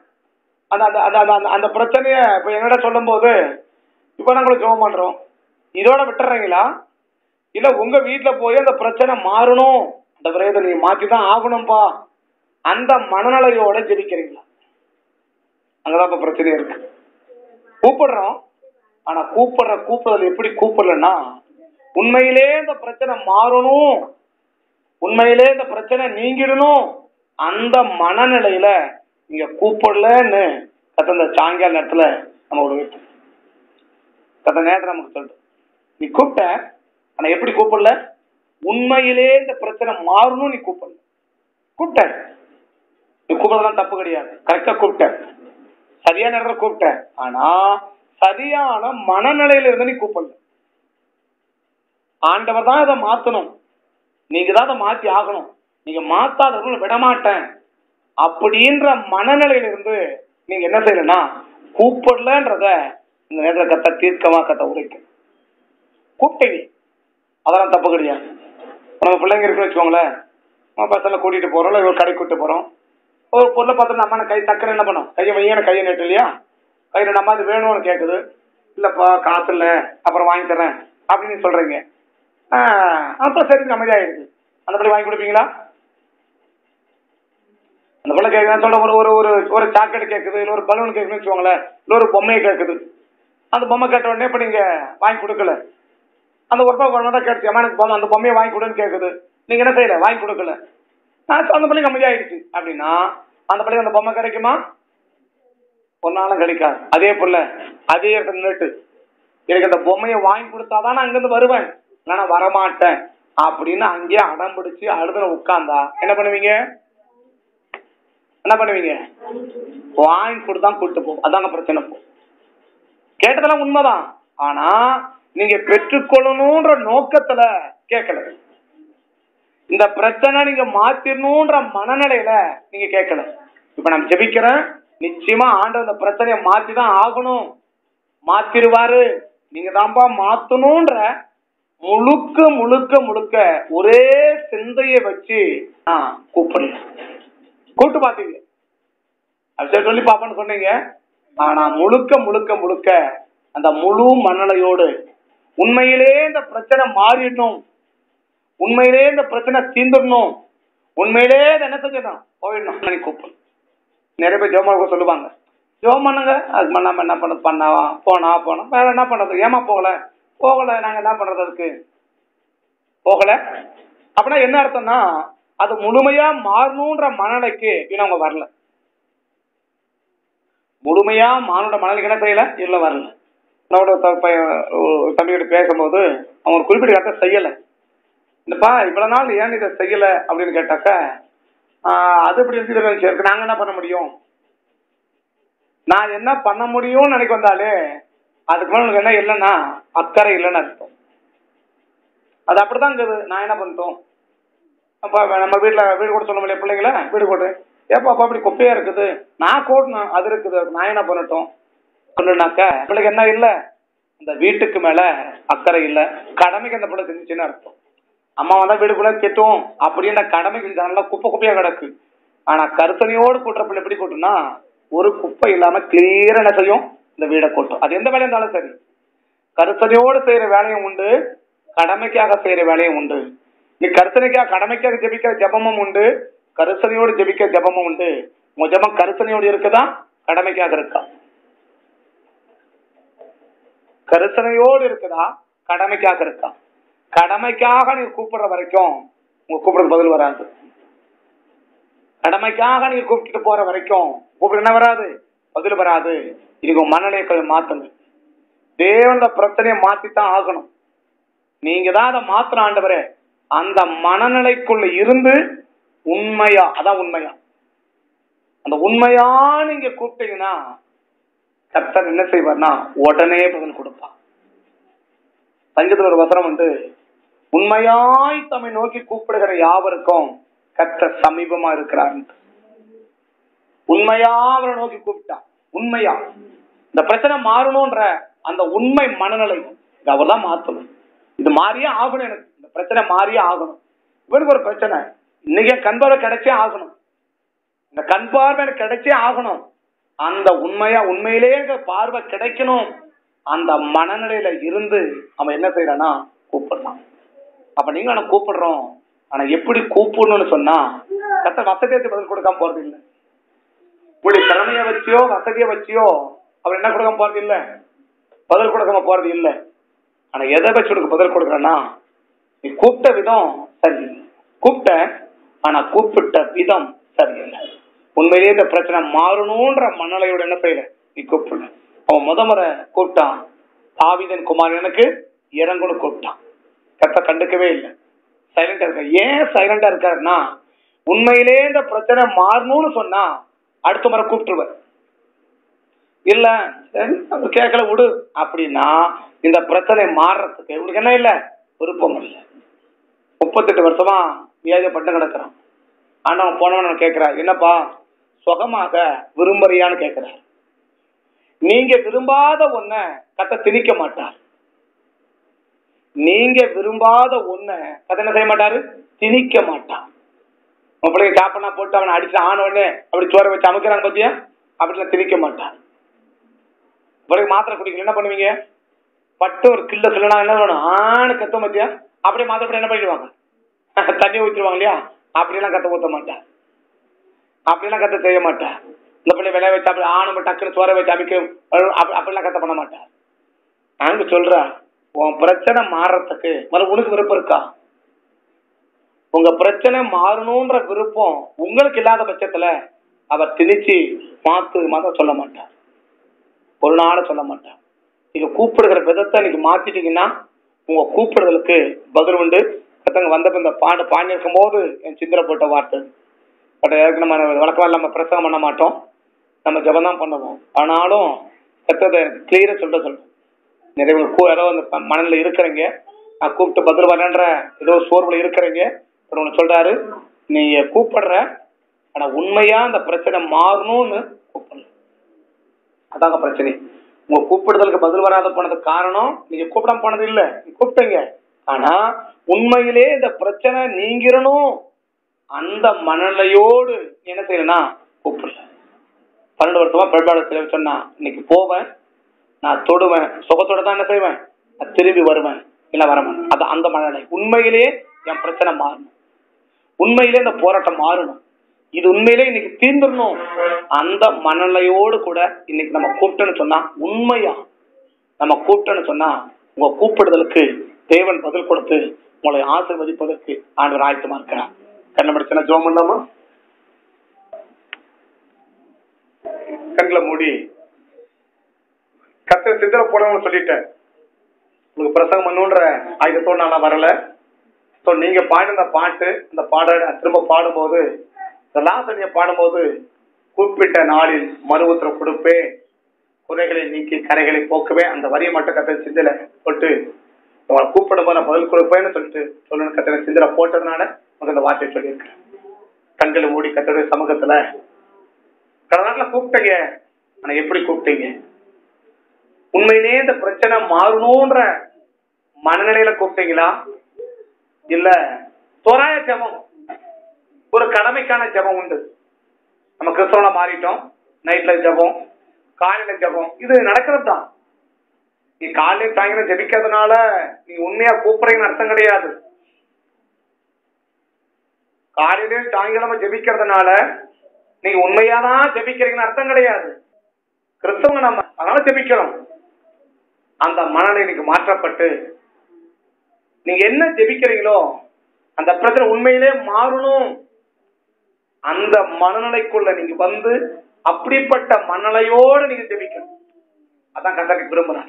அந்த பிரச்சனைய இப்ப என்கிட்ட சொல்லும் போது இப்ப நாங்களும் ஜெபம் பண்றோம், இதோட விட்டுறீங்களா இல்ல உங்க வீட்டுல போய் அந்த பிரச்சனை மாறணும், அந்த விரயத்தை நீங்க மாத்திதான் ஆகணும்பா, அந்த மனநிலையோட ஜெபிக்கிறீங்களா? அங்கதான் இப்ப பிரச்சனை இருக்கு. கூப்பிடுறோம், ஆனா கூப்பிடுறதுல எப்படி கூப்பிடலன்னா, உண்மையிலே இந்த பிரச்சனை மாறணும், உண்மையிலே இந்த பிரச்சனை நீங்கிடணும், அந்த மனநிலையில நீங்க கூப்பிடலன்னு கத்த சாயங்கால நேரத்துல நம்ம ஒரு கத்த நேரத்துல நமக்கு சொல்லிட்டு, நீ கூப்பிட்ட ஆனா எப்படி கூப்பிடல, உண்மையிலே இந்த பிரச்சனை மாறணும் நீ கூப்பிடல. கூப்பிட்ட, நீ கூப்பிடலாம் தப்பு கிடையாது, கரெக்டா கூப்பிட்ட, சரியான நேரத்தில் கூப்பிட்ட, ஆனா சரியான மனநிலையில இருந்து நீ கூப்பிடல. ஆண்டவர் தான் இதை மாத்தணும், நீங்க தான் அதை மாத்தி ஆகணும், நீங்க மாத்தாதவங்களை விடமாட்டேன் அப்படின்ற மனநிலையில இருந்து நீங்க என்ன செய்யலன்னா கூப்பிடலன்றத இந்த நேரத்தில் கத்த தீர்க்கமா கத்த உரைக்கும். கூப்பிட்டீங்க, அதெல்லாம் தப்பு கிடையாது. நம்ம பிள்ளைங்க இருக்குன்னு வச்சுக்கோங்களேன், நம்ம பசங்களை கூட்டிட்டு போறோம், இல்லை ஒரு கடை கூட்டிட்டு போறோம், ஒரு பொருளை பார்த்து நம்ம கை டக்குன்னு என்ன பண்ணோம், கையை வையான கையை நட்டு இல்லையா, கையில் நம்ம அது வேணும்னு கேட்குது, இல்லைப்பா காசு இல்லை அப்புறம் வாங்கி தரேன் அப்படின்னு சொல்றீங்க. அப்புறம் சரி அமைதியாயிடுது. அந்த பிள்ளை வாங்கி கொடுப்பீங்களா? அந்த பிள்ளை கேட்குது சொல்ற ஒரு ஒரு ஒரு சாக்லேட் கேட்குது, இல்லை ஒரு பலூன் கேட்குதுன்னு வச்சுக்கோங்களேன், இல்லை ஒரு பொம்மையை கேட்குது. அந்த பொம்மை கேட்ட உடனே இப்போ நீங்க வாங்கி கொடுக்கல, அந்த ஒரு ரூபாய் தான் கேட்டுச்சு, எனக்கு பொம்மை அந்த பொம்மையை வாங்கி கொடுன்னு கேட்குது, நீங்க என்ன செய்யல, வாங்கி கொடுக்கல. அந்த பிள்ளைங்க அமைதியாயிடுச்சு அப்படின்னா அந்த பிள்ளைங்க அந்த பொம்மை கிடைக்குமா? ஒரு நாளும் கிடைக்காது. அதே போல அதே இடத்துல நின்றுட்டு எனக்கு அந்த பொம்மையை வாங்கி கொடுத்தாதான் நான் அங்கிருந்து வருவேன், இல்லைன்னா வரமாட்டேன் அப்படின்னு அங்கேயே அடம் பிடிச்சு அழுதுன உட்கார்ந்தா என்ன பண்ணுவீங்க? என்ன பண்ணுவீங்க? வாங்கி கொடுத்தான் கூப்பிட்டு போ. அதாங்க பிரச்சனை. போ கேட்டதெல்லாம் உண்மைதான், ஆனா நீங்க பெற்றுக்கொள்ளணும்ன்ற நோக்கத்துல கேட்கல. இந்த பிரச்சனை நீங்க மாத்திரணும்ன்ற மனநிலையில நீங்க கேட்கல. இப்ப நான் ஜெபிக்கிறேன், நிச்சயமா ஆண்டவர் இந்த பிரச்சனையை மாத்திதான் ஆகணும், மாத்திருவாரு, நீங்க தான்ப்பா மாத்தணும்ன்ற முழுக்க முழுக்க முழுக்க ஒரே சிந்தையை வச்சு கூப்பிடுங்க. கூப்பிட்டு பாத்தீங்க, அது சொல்லி பாப்பன்னு சொன்னீங்க. ஆனா முழுக்க முழுக்க முழுக்க அந்த முழு மனநிலையோடு உண்மையிலே இந்த பிரச்சனை மாறிடணும், உண்மையிலே இந்த பிரச்சனை தீர்ந்துடணும், உண்மையிலே என்ன செஞ்சணும் போயிடணும் கூப்பிடும். நிறைய பேர் ஜெபம் சொல்லுவாங்க, ஜெபம் பண்ணுங்க, அது பண்ணாம என்ன பண்ணது, பண்ணாவா போனா வேற என்ன பண்றது, ஏமா போகல நாங்க என்ன பண்றது, அதுக்கு போகல அப்படின்னா என்ன அர்த்தம்னா அது முழுமையா மாறணும்ன்ற மனநிலைக்கு இன்னும் அவங்க வரல. முழுமையா மானுட மனநிலைக்கு என்ன செய்யல, இல்ல வரல. தம்பிகிட்ட பேசும்போது அவங்க குறிப்பிட்ட கருத்தை செய்யல, இல்லப்பா இவ்வளவு நாள் ஏன் இதை செய்யல அப்படின்னு கேட்டாக்க அது இப்படி இருக்கு, நாங்க என்ன பண்ண முடியும், நான் என்ன பண்ண முடியும்னு நினைக்க வந்தாலே அதுக்கு மேல உனக்கு என்ன இல்லைன்னா அக்கறை இல்லைன்னு அர்த்தம். அது அப்படிதான் இருக்குது. நான் என்ன பண்ணிட்டோம், அப்ப நம்ம வீடு கூட சொல்ல முடியல, பிள்ளைங்கள வீடு போட்டு ஏப்பா அப்படி குப்பையா இருக்குது, நான் கூட்டணும் அது இருக்குது, நான் என்ன பண்ணட்டும் சொன்னாக்க பிள்ளைக்கு என்ன இல்லை, இந்த வீட்டுக்கு மேல அக்கறை இல்லை, கடமைக்கு அந்த பிள்ளை செஞ்சுச்சுன்னு அர்த்தம். அம்மா வந்தா வீடுக்குள்ள கெட்டும் அப்படின்ற கடமைக்கு நல்லா குப்பை குப்பையா கிடக்கு. ஆனா கருத்தனையோடு கூட்டுற பிள்ளை எப்படி கூட்டும்னா ஒரு குப்பை இல்லாம கிளியரா என்ன செய்யும், இந்த வீடை கூட்டும். அது எந்த வேலையா இருந்தாலும் சரி, கருத்தனையோடு செய்யற வேலையும் உண்டு, கடமைக்காக செய்யற வேலையும் உண்டு. நீ கருத்தனைக்காக கடமைக்காக ஜெபிக்கிற ஜெபமும் உண்டு, கருத்தனையோடு ஜெபிக்கிற ஜெபமும் உண்டு. உங்க ஜெபம் கருத்தனையோடு இருக்குதா, கடமைக்காக இருக்கா? கருத்தனையோடு இருக்குதா, கடமைக்காக இருக்கா? கடமைக்காக நீ கூப்பிடுற வரைக்கும் உங்க கூப்பிடுறது பதில் வராது. கடமைக்காக நீங்க கூப்பிட்டு போற வரைக்கும் கூப்பிடு என்ன வராது, பதில் வராது. இதுக்கு மனநிலையை மாத்தணும். தேவன பிரச்சனையை மாத்தித்தான் ஆகணும். நீங்க தான் அதை மாத்திர ஆண்டவரே, அந்த மனநிலைக்குள்ள இருந்து உண்மையா, அதான் உண்மையா, அந்த உண்மையா நீங்க கூப்பிட்டீங்கன்னா கர்த்தர் என்ன செய்வார்னா உடனே பதில் கொடுப்பா. சங்கீதத்துல ஒரு வசனம் உண்டு, உண்மையாய் தம்மை நோக்கி கூப்பிடுகிற யாவருக்கும் கர்த்தர் சமீபமா இருக்கிறார். உண்மையா அவரை நோக்கி கூப்பிட்டா, உண்மையா இந்த பிரச்சனை மாறணும்ன்ற அந்த உண்மை மனநிலை அவர் தான் மாத்தணும். இது மாறியே ஆகணும், எனக்கு இந்த பிரச்சனை மாறியே ஆகணும். இவருக்கு ஒரு பிரச்சனை, இன்னைக்கு கண் பார்வை கிடைச்சே ஆகணும், இந்த கண் பார்வை எனக்கு கிடைச்சே ஆகணும். அந்த உண்மையிலே பார்வை கிடைக்கணும். அந்த மனநிலையில இருந்து அவன் என்ன செய்யறானா கூப்பிடலாம். அப்ப நீங்க அவனை கூப்பிடுறோம், ஆனா எப்படி கூப்பிடணும்னு சொன்னா கர்த்தர் வசதியை பதில் கொடுக்காம போறது இல்லை. உங்களுடைய திறமைய வச்சியோ வசதியை வச்சியோ அவர் என்ன கொடுக்காம போறது இல்லை, பதில் கொடுக்காம போறது இல்லை. ஆனா எதை வச்சு உனக்கு பதில் கொடுக்குறேன்னா நீ கூப்பிட்ட விதம் சரியில்லை, கூப்பிட்ட ஆனா கூப்பிட்ட விதம் சரியில்லை. உண்மையிலேயே இந்த பிரச்சனை மாறணும்ன்ற மனநிலையோட என்ன செய்யல நீ கூப்பிடல. அவன் முறை கூப்பிட்டான், தாவீதின் குமாரனுக்கு இறங்குன்னு கூப்பிட்டான். கர்த்தர் கண்டுக்கவே இல்லை, சைலண்டா இருக்க. ஏன் சைலண்டா இருக்காருன்னா உண்மையிலே இந்த பிரச்சனை மாறணும்னு சொன்னா அடுத்த முறை கூப்பிட்டுருவார். இல்ல கேட்கல விடு அப்படின்னா இந்த பிரச்சனை மாறுறதுக்கு இவனுக்கு என்ன இல்லை, விருப்பம் இல்லை. 38 வருஷமா வியாதிப்பட்டு கிடக்குறான். ஆண்டவன் போனவன் கேட்கிறார், என்னப்பா சுகமாக விரும்புறியான்னு கேட்கிறார். நீங்க விரும்பாத ஒன்ன கத்த திணிக்க மாட்டார். நீங்க விரும்பாத ஒன்ன கத்த என்ன செய்ய மாட்டாரு? திணிக்க மாட்டார். உங்க பிள்ளைங்க சாப்பிடா போட்டு அவனை அடிச்சு ஆன உடனே அப்படி சோற வச்சு அமைக்கிறாங்க பத்தியா, அப்படிலாம் திணிக்க மாட்டார். பிறகு மாத்திரை குடிக்கல என்ன பண்ணுவீங்க? பட்டு ஒரு கில்ல சொல்லனா என்ன வேணும் ஆணு கத்த பத்தியா, அப்படியே மாத்திரை என்ன பண்ணிடுவாங்க? தண்ணி ஊற்றிடுவாங்க இல்லையா? அப்படியெல்லாம் கத்த ஊத்த மாட்டார். அப்படிலாம் கத்த செய்ய மாட்டார். இந்த பிள்ளை விளைய வச்சு அப்படி ஆணு டக்குன்னு சோற வச்சு அமைக்க அப்படிலாம் கத்த பண்ண மாட்டார். அங்க சொல்ற உன் பிரச்சனை மாறுறதுக்கு உனக்கு விருப்பம் இருக்கா? உங்க பிரச்சனை மாறணும்ன்ற விருப்பம் உங்களுக்கு இல்லாத பட்சத்துல அவர் திணிச்சு மாத்த சொல்ல மாட்டார். ஒரு நாள் சொல்ல மாட்டார். நீங்க கூப்பிடுகிற விதத்தை நீங்க மாத்திட்டீங்கன்னா உங்க கூப்பிடுதலுக்கு பதில் உண்டு. கத்தங்க வந்தப்ப இந்த பாடு பாண்டிருக்கும் போது என் சிந்தனை போட்ட வார்த்தை பட் நம்ம வழக்கமா நம்ம பிரசங்கம் பண்ண மாட்டோம், நம்ம ஜபம் தான் பண்ணுவோம். ஆனாலும் கத்ததை கிளியரா சொல்றோம். நிறைய ஏதோ அந்த மனநில இருக்கிறீங்க, நான் கூப்பிட்டு பதில் வரேன்ற ஏதோ சோர்வுல இருக்கிறீங்க. ஒன்று சொல்றாரு, நீங்க கூப்பிடுற ஆனா உண்மையா அந்த பிரச்சனை மாறணும்னு கூப்பிடல. அதாங்க பிரச்சனை. உங்க கூப்பிடுதலுக்கு பதில் வராத போனதுக்கு காரணம் நீங்க கூப்பிட போனது இல்லை, கூப்பிட்டீங்க. ஆனா உண்மையிலே இந்த பிரச்சனை நீங்கிரணும் அந்த மனநிலையோடு என்ன செய்யலன்னா கூப்பிடல. 12 வருஷமா பிரபாட சொன்னா இன்னைக்கு போவேன், நான் தொடுவேன், சுகத்தோட தான் என்ன செய்வேன், நான் திரும்பி வருவேன், இல்ல வரவேன். அது அந்த மனநிலை. உண்மையிலே என் பிரச்சனை மாறணும், உண்மையிலே இந்த போராட்டம் மாறணும், இது உண்மையிலே இன்னைக்கு தீர்ந்துடணும், அந்த மனநிலையோடு கூட இன்னைக்கு நம்ம கூப்பிட்டோன்னு சொன்னா, உண்மையா நம்ம கூப்பிட்டோன்னு சொன்னா உங்க கூப்பிடுதலுக்கு தேவன் பதில் கொடுத்து உங்களை ஆசீர்வதிப்பதற்கு ஆண்டவர் ஆயத்தமா இருக்கிறார். கண்ணை முடிச்சுன்னா ஜெபம் பண்ணலாமா? கண்களை மூடி கர்த்தர் சிந்தனை போடணும்னு சொல்லிட்டேன். உங்களுக்கு பிரசங்கம் பண்ணுன்ற ஆயுதத்தோடு நான் வரல. ஸோ நீங்க பாடின பாட்டு, இந்த பாட திரும்ப பாடும்போது, இந்த லாசனியை பாடும்போது, குறிப்பிட்ட நாளில் மறு உத்தரவு கொடுப்பேன், குறைகளை நீக்கி கரைகளை போக்குவேன், அந்த வரியை மட்டும் கர்த்தர் சிந்தனை போட்டு உங்களை கூப்பிடும்போது நான் பதில் கொடுப்பேன்னு சொல்லிட்டு சொல்லணும். கர்த்தர் சிந்தனை போட்டதுனால உங்களுக்கு இந்த வார்த்தையை சொல்லியிருக்கேன். கண்களை மூடி கர்த்தருடைய சமூகத்துல கடந்த நாட்டில் கூப்பிட்டீங்க, ஆனா எப்படி கூப்பிட்டீங்க? உண்மையிலே இந்த பிரச்சனை மாறணும்ன்ற மனநிலையில கூப்பிட்டீங்களா? இல்ல தோராய ஜபம், ஒரு கடமைக்கான ஜபம் உண்டு. நம்ம கிறிஸ்தவனா மாறிட்டோம், நைட்ல ஜபம், காலையில ஜபம், இது நடக்கிறது தான். நீ காலையில சாயங்காலம் ஜபிக்கிறதுனால நீ உண்மையா கூப்பிடுறீங்கன்னு அர்த்தம் கிடையாது. காலையில சாயங்காலமா ஜபிக்கிறதுனால நீங்க உண்மையாதான் ஜபிக்கிறீங்கன்னு அர்த்தம் கிடையாது. கிறிஸ்தவங்க நம்ம அதனால ஜபிக்கிறோம். அந்த மனநிலை நீங்க மாற்றப்பட்டு நீங்க என்ன ஜெபிக்கிறீங்களோ அந்த பிரச்சனை உண்மையிலே மாறணும், அந்த மனநிலைக்குள்ள நீங்க வந்து அப்படிப்பட்ட மனநிலையோடு நீங்க ஜெபிக்கணும். அதான் கர்த்தருக்கு விரும்புறாங்க.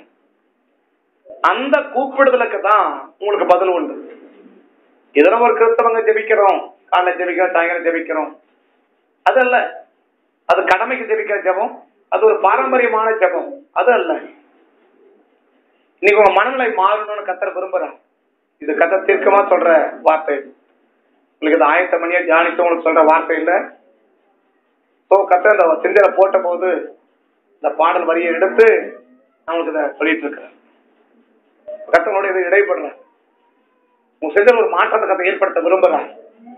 அந்த கூப்பிடுதலுக்கு தான் உங்களுக்கு பதில் உண்டு. இதெல்லாம் ஒரு கிறிஸ்தவங்க ஜெபிக்கிறோம், காலைல ஜெபிக்கிறோம், சாயங்காலம் ஜெபிக்கிறோம், அது அல்ல. அது கடமைக்கு ஜெபிக்கிற ஜெபம், அது ஒரு பாரம்பரியமான ஜெபம், அது அல்ல. இன்னைக்கு உங்க மனநிலை மாறணும்னு கர்த்தர் விரும்புறாங்க. இது கர்த்தர் தீர்க்கமா சொல்ற வார்த்தை. உங்களுக்கு இது ஆயத்த மணியா தியானித்து உங்களுக்கு சொல்ற வார்த்தை இல்லை. ஸோ கர்த்தர் இந்த சிந்தனை போட்ட போது இந்த பாடல் வரியை எடுத்து நான் உங்களுக்கு இதை சொல்லிட்டு இருக்கிறேன். கர்த்தரோட இது இடைப்படுறேன். உங்க சிந்தனை ஒரு மாற்றத்தை கர்த்தர் ஏற்படுத்த விரும்புறார்.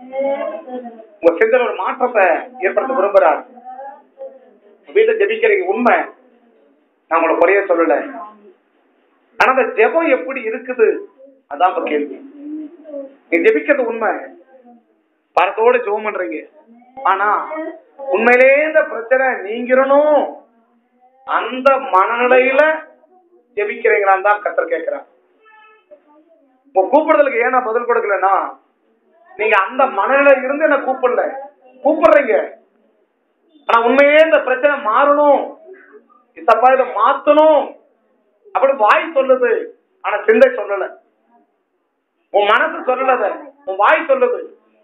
உங்க சிந்தனை ஒரு மாற்றத்தை ஏற்படுத்த விரும்புறார். வீட்டில் ஜெபிக்கிறீங்க உண்மை, நான் உங்களை குறைய சொல்லல. ஆனா அந்த ஜெபம் எப்படி இருக்குது அதான் இப்ப கேள்வி. நீ ஜெபிக்கிறது உண்மை, பரத்தோட ஜெபம் பண்றீங்க, ஆனா உண்மையிலே இந்த பிரச்சனை நீங்கிரணும் அந்த மனநிலையில ஜெபிக்கிறீங்களான்னு தான் கர்த்தர் கேட்கிறார். உங்க கூப்பிடுதலுக்கு ஏன் நான் பதில் கொடுக்கலன்னா, நீங்க அந்த மனநிலை இருந்து என்ன கூப்பிடுறீங்க, ஆனா உண்மையே இந்த பிரச்சனை மாறணும், இத்தப்பா இதை மாத்தணும் அப்படி வாய் சொல்லுது, ஆனா சிந்தை சொல்லல. உன் மனசு சொல்லல, உன் வாய் சொல்லுது.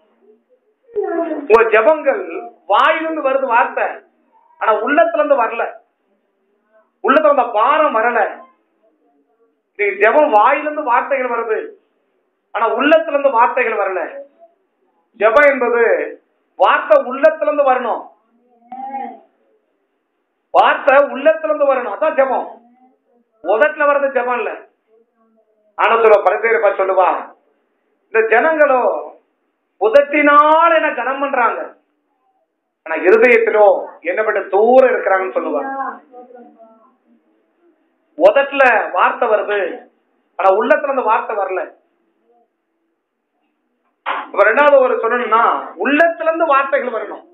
உங்க ஜெபங்கள் வாயிலிருந்து வருது வார்த்தை, ஆனா உள்ளத்துல இருந்து வரல. உள்ளத்துல அந்த பாரம் வரல. நீ ஜெபம் வாயிலிருந்து வார்த்தைகள் வருது, ஆனா உள்ளத்துல இருந்து வார்த்தைகள் வரல. ஜெபம் என்பது வார்த்தை உள்ளத்துல இருந்து வரணும். வார்த்தை உள்ளத்துல இருந்து வரணும், அதான் ஜெபம். உதட்டுல வர்றது ஜெபம் இல்ல. ஆனா சொல்லுவா, பரிசேயரை சொல்லுவா, இந்த ஜனங்களோ உதட்டினால் என்ன கனம் பண்றாங்க, ஆனா இருதயத்திலோ என்ன பட்ட தூரம் இருக்கிறாங்கன்னு சொல்லுவாங்க. உதட்டுல வார்த்தை வருது, ஆனா உள்ளத்துல இருந்து வார்த்தை வரல. ரெண்டாவது ஒரு சொல்லணும்னா, உள்ளத்துல இருந்து வார்த்தைகள் வரணும்.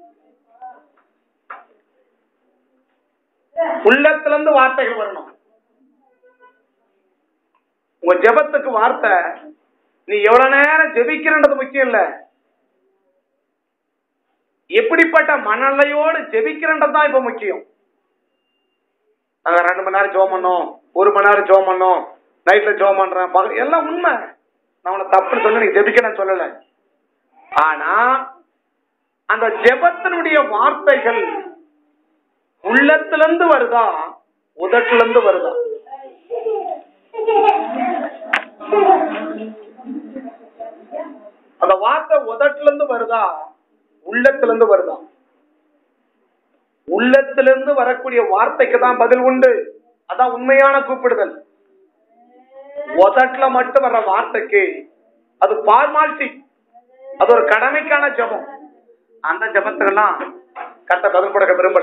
உள்ளத்துல இருந்து வார்த்தைகள் வரணும். உங்க ஜெபத்துக்கு வார்த்தை, நீ எவ்வளவு நேரம் ஜெபிக்கிறது முக்கியம் இல்ல, எப்படிப்பட்ட மனநிலையோடு ஜெபிக்கிறன்றதுதான் இப்ப முக்கியம். நாங்க 2 மணி நேரம் ஜெபம் பண்ணோம், 1 மணி நேரம் ஜெபம் பண்ணோம், நைட்ல ஜெபம் பண்றேன், எல்லாம் உண்மை. நான் உன தப்புன்னு சொல்ல, நீங்க ஜெபிக்கணும்னு சொல்லல. ஆனா அந்த ஜெபத்தினுடைய வார்த்தைகள் உள்ளத்திலிருந்து வருதா, உதட்டுல இருந்து வருதா? அந்த வார்த்தை உதட்டுல இருந்து வருதா, உள்ளத்திலிருந்து வருதா? உள்ளத்திலிருந்து வரக்கூடிய வார்த்தைக்கு தான் பதில் உண்டு. அதான் உண்மையான கூப்பிடுதல். உதட்டுல மட்டும் வர்ற வார்த்தைக்கு அது பார்மாலிட்டி, அது ஒரு கடமைக்கான ஜெபம். அந்த ஜெபத்துக்கெல்லாம் கர்த்தர் பதில் கொடுக்க விரும்பல.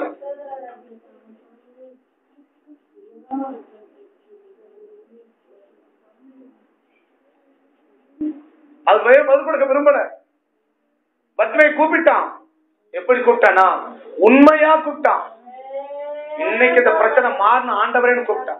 அது பதில் கொடுக்க விரும்பல. பத்மையை கூப்பிட்டான். எப்படி கூப்பிட்டானா, உண்மையா கூப்பிட்டான். இன்னைக்கு இந்த பிரச்சனை மாறின ஆண்டவரேன்னு கூப்பிட்டான்.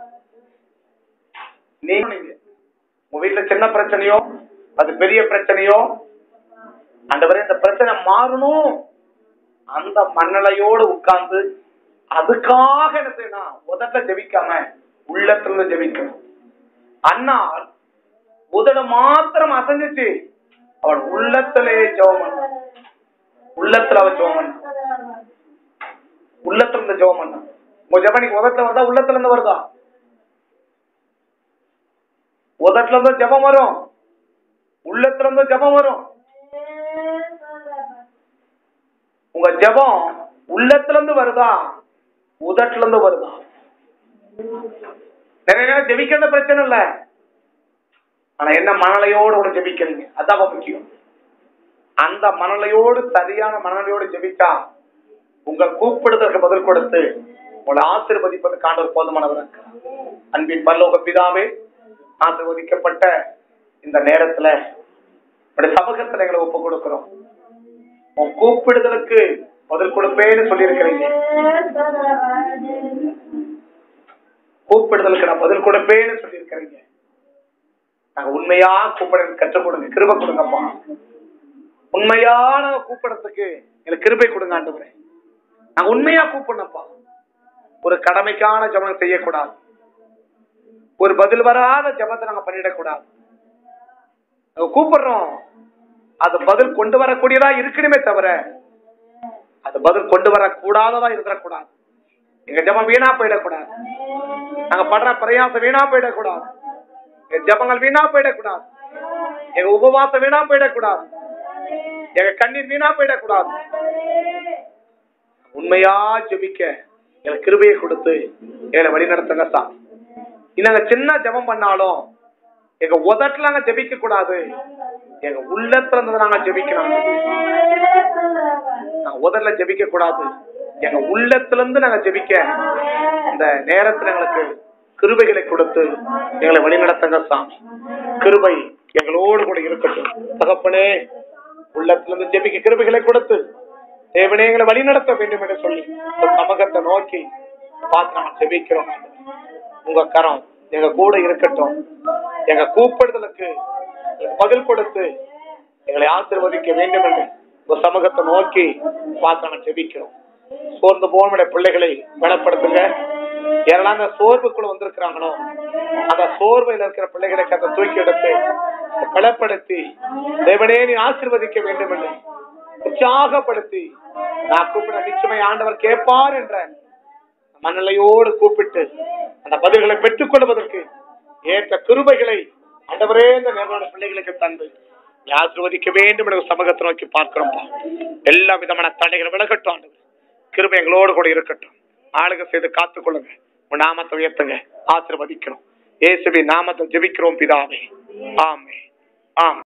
நீங்க உங்க வீட்டுல சின்ன பிரச்சனையோ அது பெரிய பிரச்சனையோ, ஆண்டவரே இந்த பிரச்சனை மாறணும், அந்த மண்ணலையோடு உட்கார்ந்து அதுக்காக என்ன செய்யணும், உதட்ட ஜெபிக்காம உள்ளத்திலிருந்து ஜெபிக்கணும். அண்ணா உதட மாத்திரம் அசைஞ்சிச்சு, அவள் உள்ளத்திலே ஜெபம் பண்ண, உள்ளத்துல அவ ஜெபம் பண்ண, உள்ளத்துல இருந்து ஜெபம் பண்ண. உங்க ஜெபம் உதட்டுல வருதா, உள்ளத்துல இருந்து வருதா? உதட்டுல இருந்து ஜெபம் வரும், உள்ளத்துல இருந்து ஜெபம் வரும். உங்க ஜெபம் உள்ளத்துல இருந்து வருதா, உதட்டுல இருந்து வருதா? நிறைய நேரம் ஜெபிக்கிறது பிரச்சனை இல்ல, ஆனா என்ன மனநிலையோடு ஒரு ஜெபிக்கிறீங்க, அதான் முக்கியம். அந்த மனநிலையோடு, சரியான மனநிலையோடு ஜெபித்தா உங்க கூப்பிடுதற்கு பதில் கொடுத்து உங்களை ஆசீர்வதிப்பதற்கான ஒரு போதுமானவர் இருக்கிறார். அன்பின் பரலோக பிதாவே, ஆசீர்வதிக்கப்பட்ட இந்த நேரத்துல சமூகத்துல எங்களை ஒப்பு கொடுக்கிறோம். உன் கூப்பிடுதலுக்கு பதில் கொடுப்பேன்னு சொல்லி இருக்கிறீங்க. கூப்பிடுதலுக்கு நான் பதில் கொடுப்பேன்னு சொல்லி இருக்கிறீங்க. நாங்க உண்மையா கூப்பிட கற்றுக் கொடுங்க, கிருபை கொடுங்கப்பா. உண்மையான கூப்பிடத்துக்கு எனக்கு கிருபை கொடுங்க ஆண்டவரே. நாங்க உண்மையா கூப்பிடணும்ப்பா. ஒரு கடமைக்கான ஜெபம் செய்யக்கூடாது, ஒரு பதில் வராத ஜெபத்தை நாங்க பண்ணிடக்கூடாது. நாங்க கூப்பிடுறோம், அது பதில் கொண்டு வரக்கூடியதா இருக்கணுமே தவிர அது பதில் கொண்டு வரக்கூடாததா இருக்கக்கூடாது. எங்க ஜெபம் வீணா போயிடக்கூடாது, நாங்க படுற பிரயாசம் வீணா போயிடக்கூடாது, எங்க ஜெபங்கள் வீணா போயிடக்கூடாது, எங்க உபவாசம் வீணா போயிடக்கூடாது, எங்க கண்ணீர் வீணா போயிடக்கூடாது. உண்மையா ஜெபிக்க எங்களுக்கு கிருபையை கொடுத்து எங்களை வழி நடத்துங்க சாமி. நாங்க சின்ன ஜெபம் பண்ணாலும் எங்க உதட்டுல நாங்க ஜெபிக்க கூடாது, எங்க உள்ளத்துல இருந்து நாங்க ஜெபிக்கணும். நாங்க உதட்டுல ஜெபிக்க கூடாது, எங்க உள்ளத்துல இருந்து நாங்க ஜெபிக்க இந்த நேரத்துல எங்களுக்கு கிருபைகளை கொடுத்து எங்களை வழி நடத்துங்க சாமி. கிருபை எங்களோடு கூட இருக்கட்டும் தகப்பனே. உள்ளத்துல இருந்து ஜெபிக்க கிருபைகளை கொடுத்து தேவனே எங்களை வழி நடத்த வேண்டும் என்று சொல்லி சமூகத்தை நோக்கி பார்த்து நாங்க ஜெபிக்கிறோம். உங்க கரம் எங்க கூட இருக்கட்டும். எங்க கூப்பிடுதலுக்கு பதில் கொடுத்து எங்களை ஆசீர்வதிக்க வேண்டும் என்று உங்க சமூகத்தை நோக்கி பார்த்து நாங்க ஜெபிக்கிறோம். சோர்ந்து போன பிள்ளைகளை பலப்படுத்துங்க. யாரெல்லாம் அந்த சோர்வுக்குள்ள வந்திருக்கிறாங்களோ அந்த சோர்வையில் இருக்கிற பிள்ளைகளுக்கு அந்த தூக்கி எடுத்து பலப்படுத்தி தேவனே நீ ஆசீர்வதிக்க வேண்டும் என்று உற்சாகப்படுத்தி நான் கூப்பிட நிச்சயமை ஆண்டவர் கேட்பார் என்ற மனநிலையோடு கூப்பிட்டு அந்த பதில்களை பெற்றுக் கொள்வதற்கு ஏற்ற கிருபைகளை ஆண்டவரே இந்த நேரமான பிள்ளைகளுக்கு தந்து ஆசீர்வதிக்க வேண்டும் என்ற சமூகத்தை நோக்கி பார்க்கிறோம். எல்லா விதமான தடைகள் விலகட்டும் ஆண்டவர். கிருபை எங்களோடு கூட இருக்கட்டும். ஆளுக செய்து காத்துக்கொள்ளுங்க. உன் நாமத்தை உயர்த்துங்க, ஆசீர்வதிக்கணும். இயேசுவின் நாமத்தை ஜெபிக்கிறோம் பிதாவே. ஆமென். ஆமென்.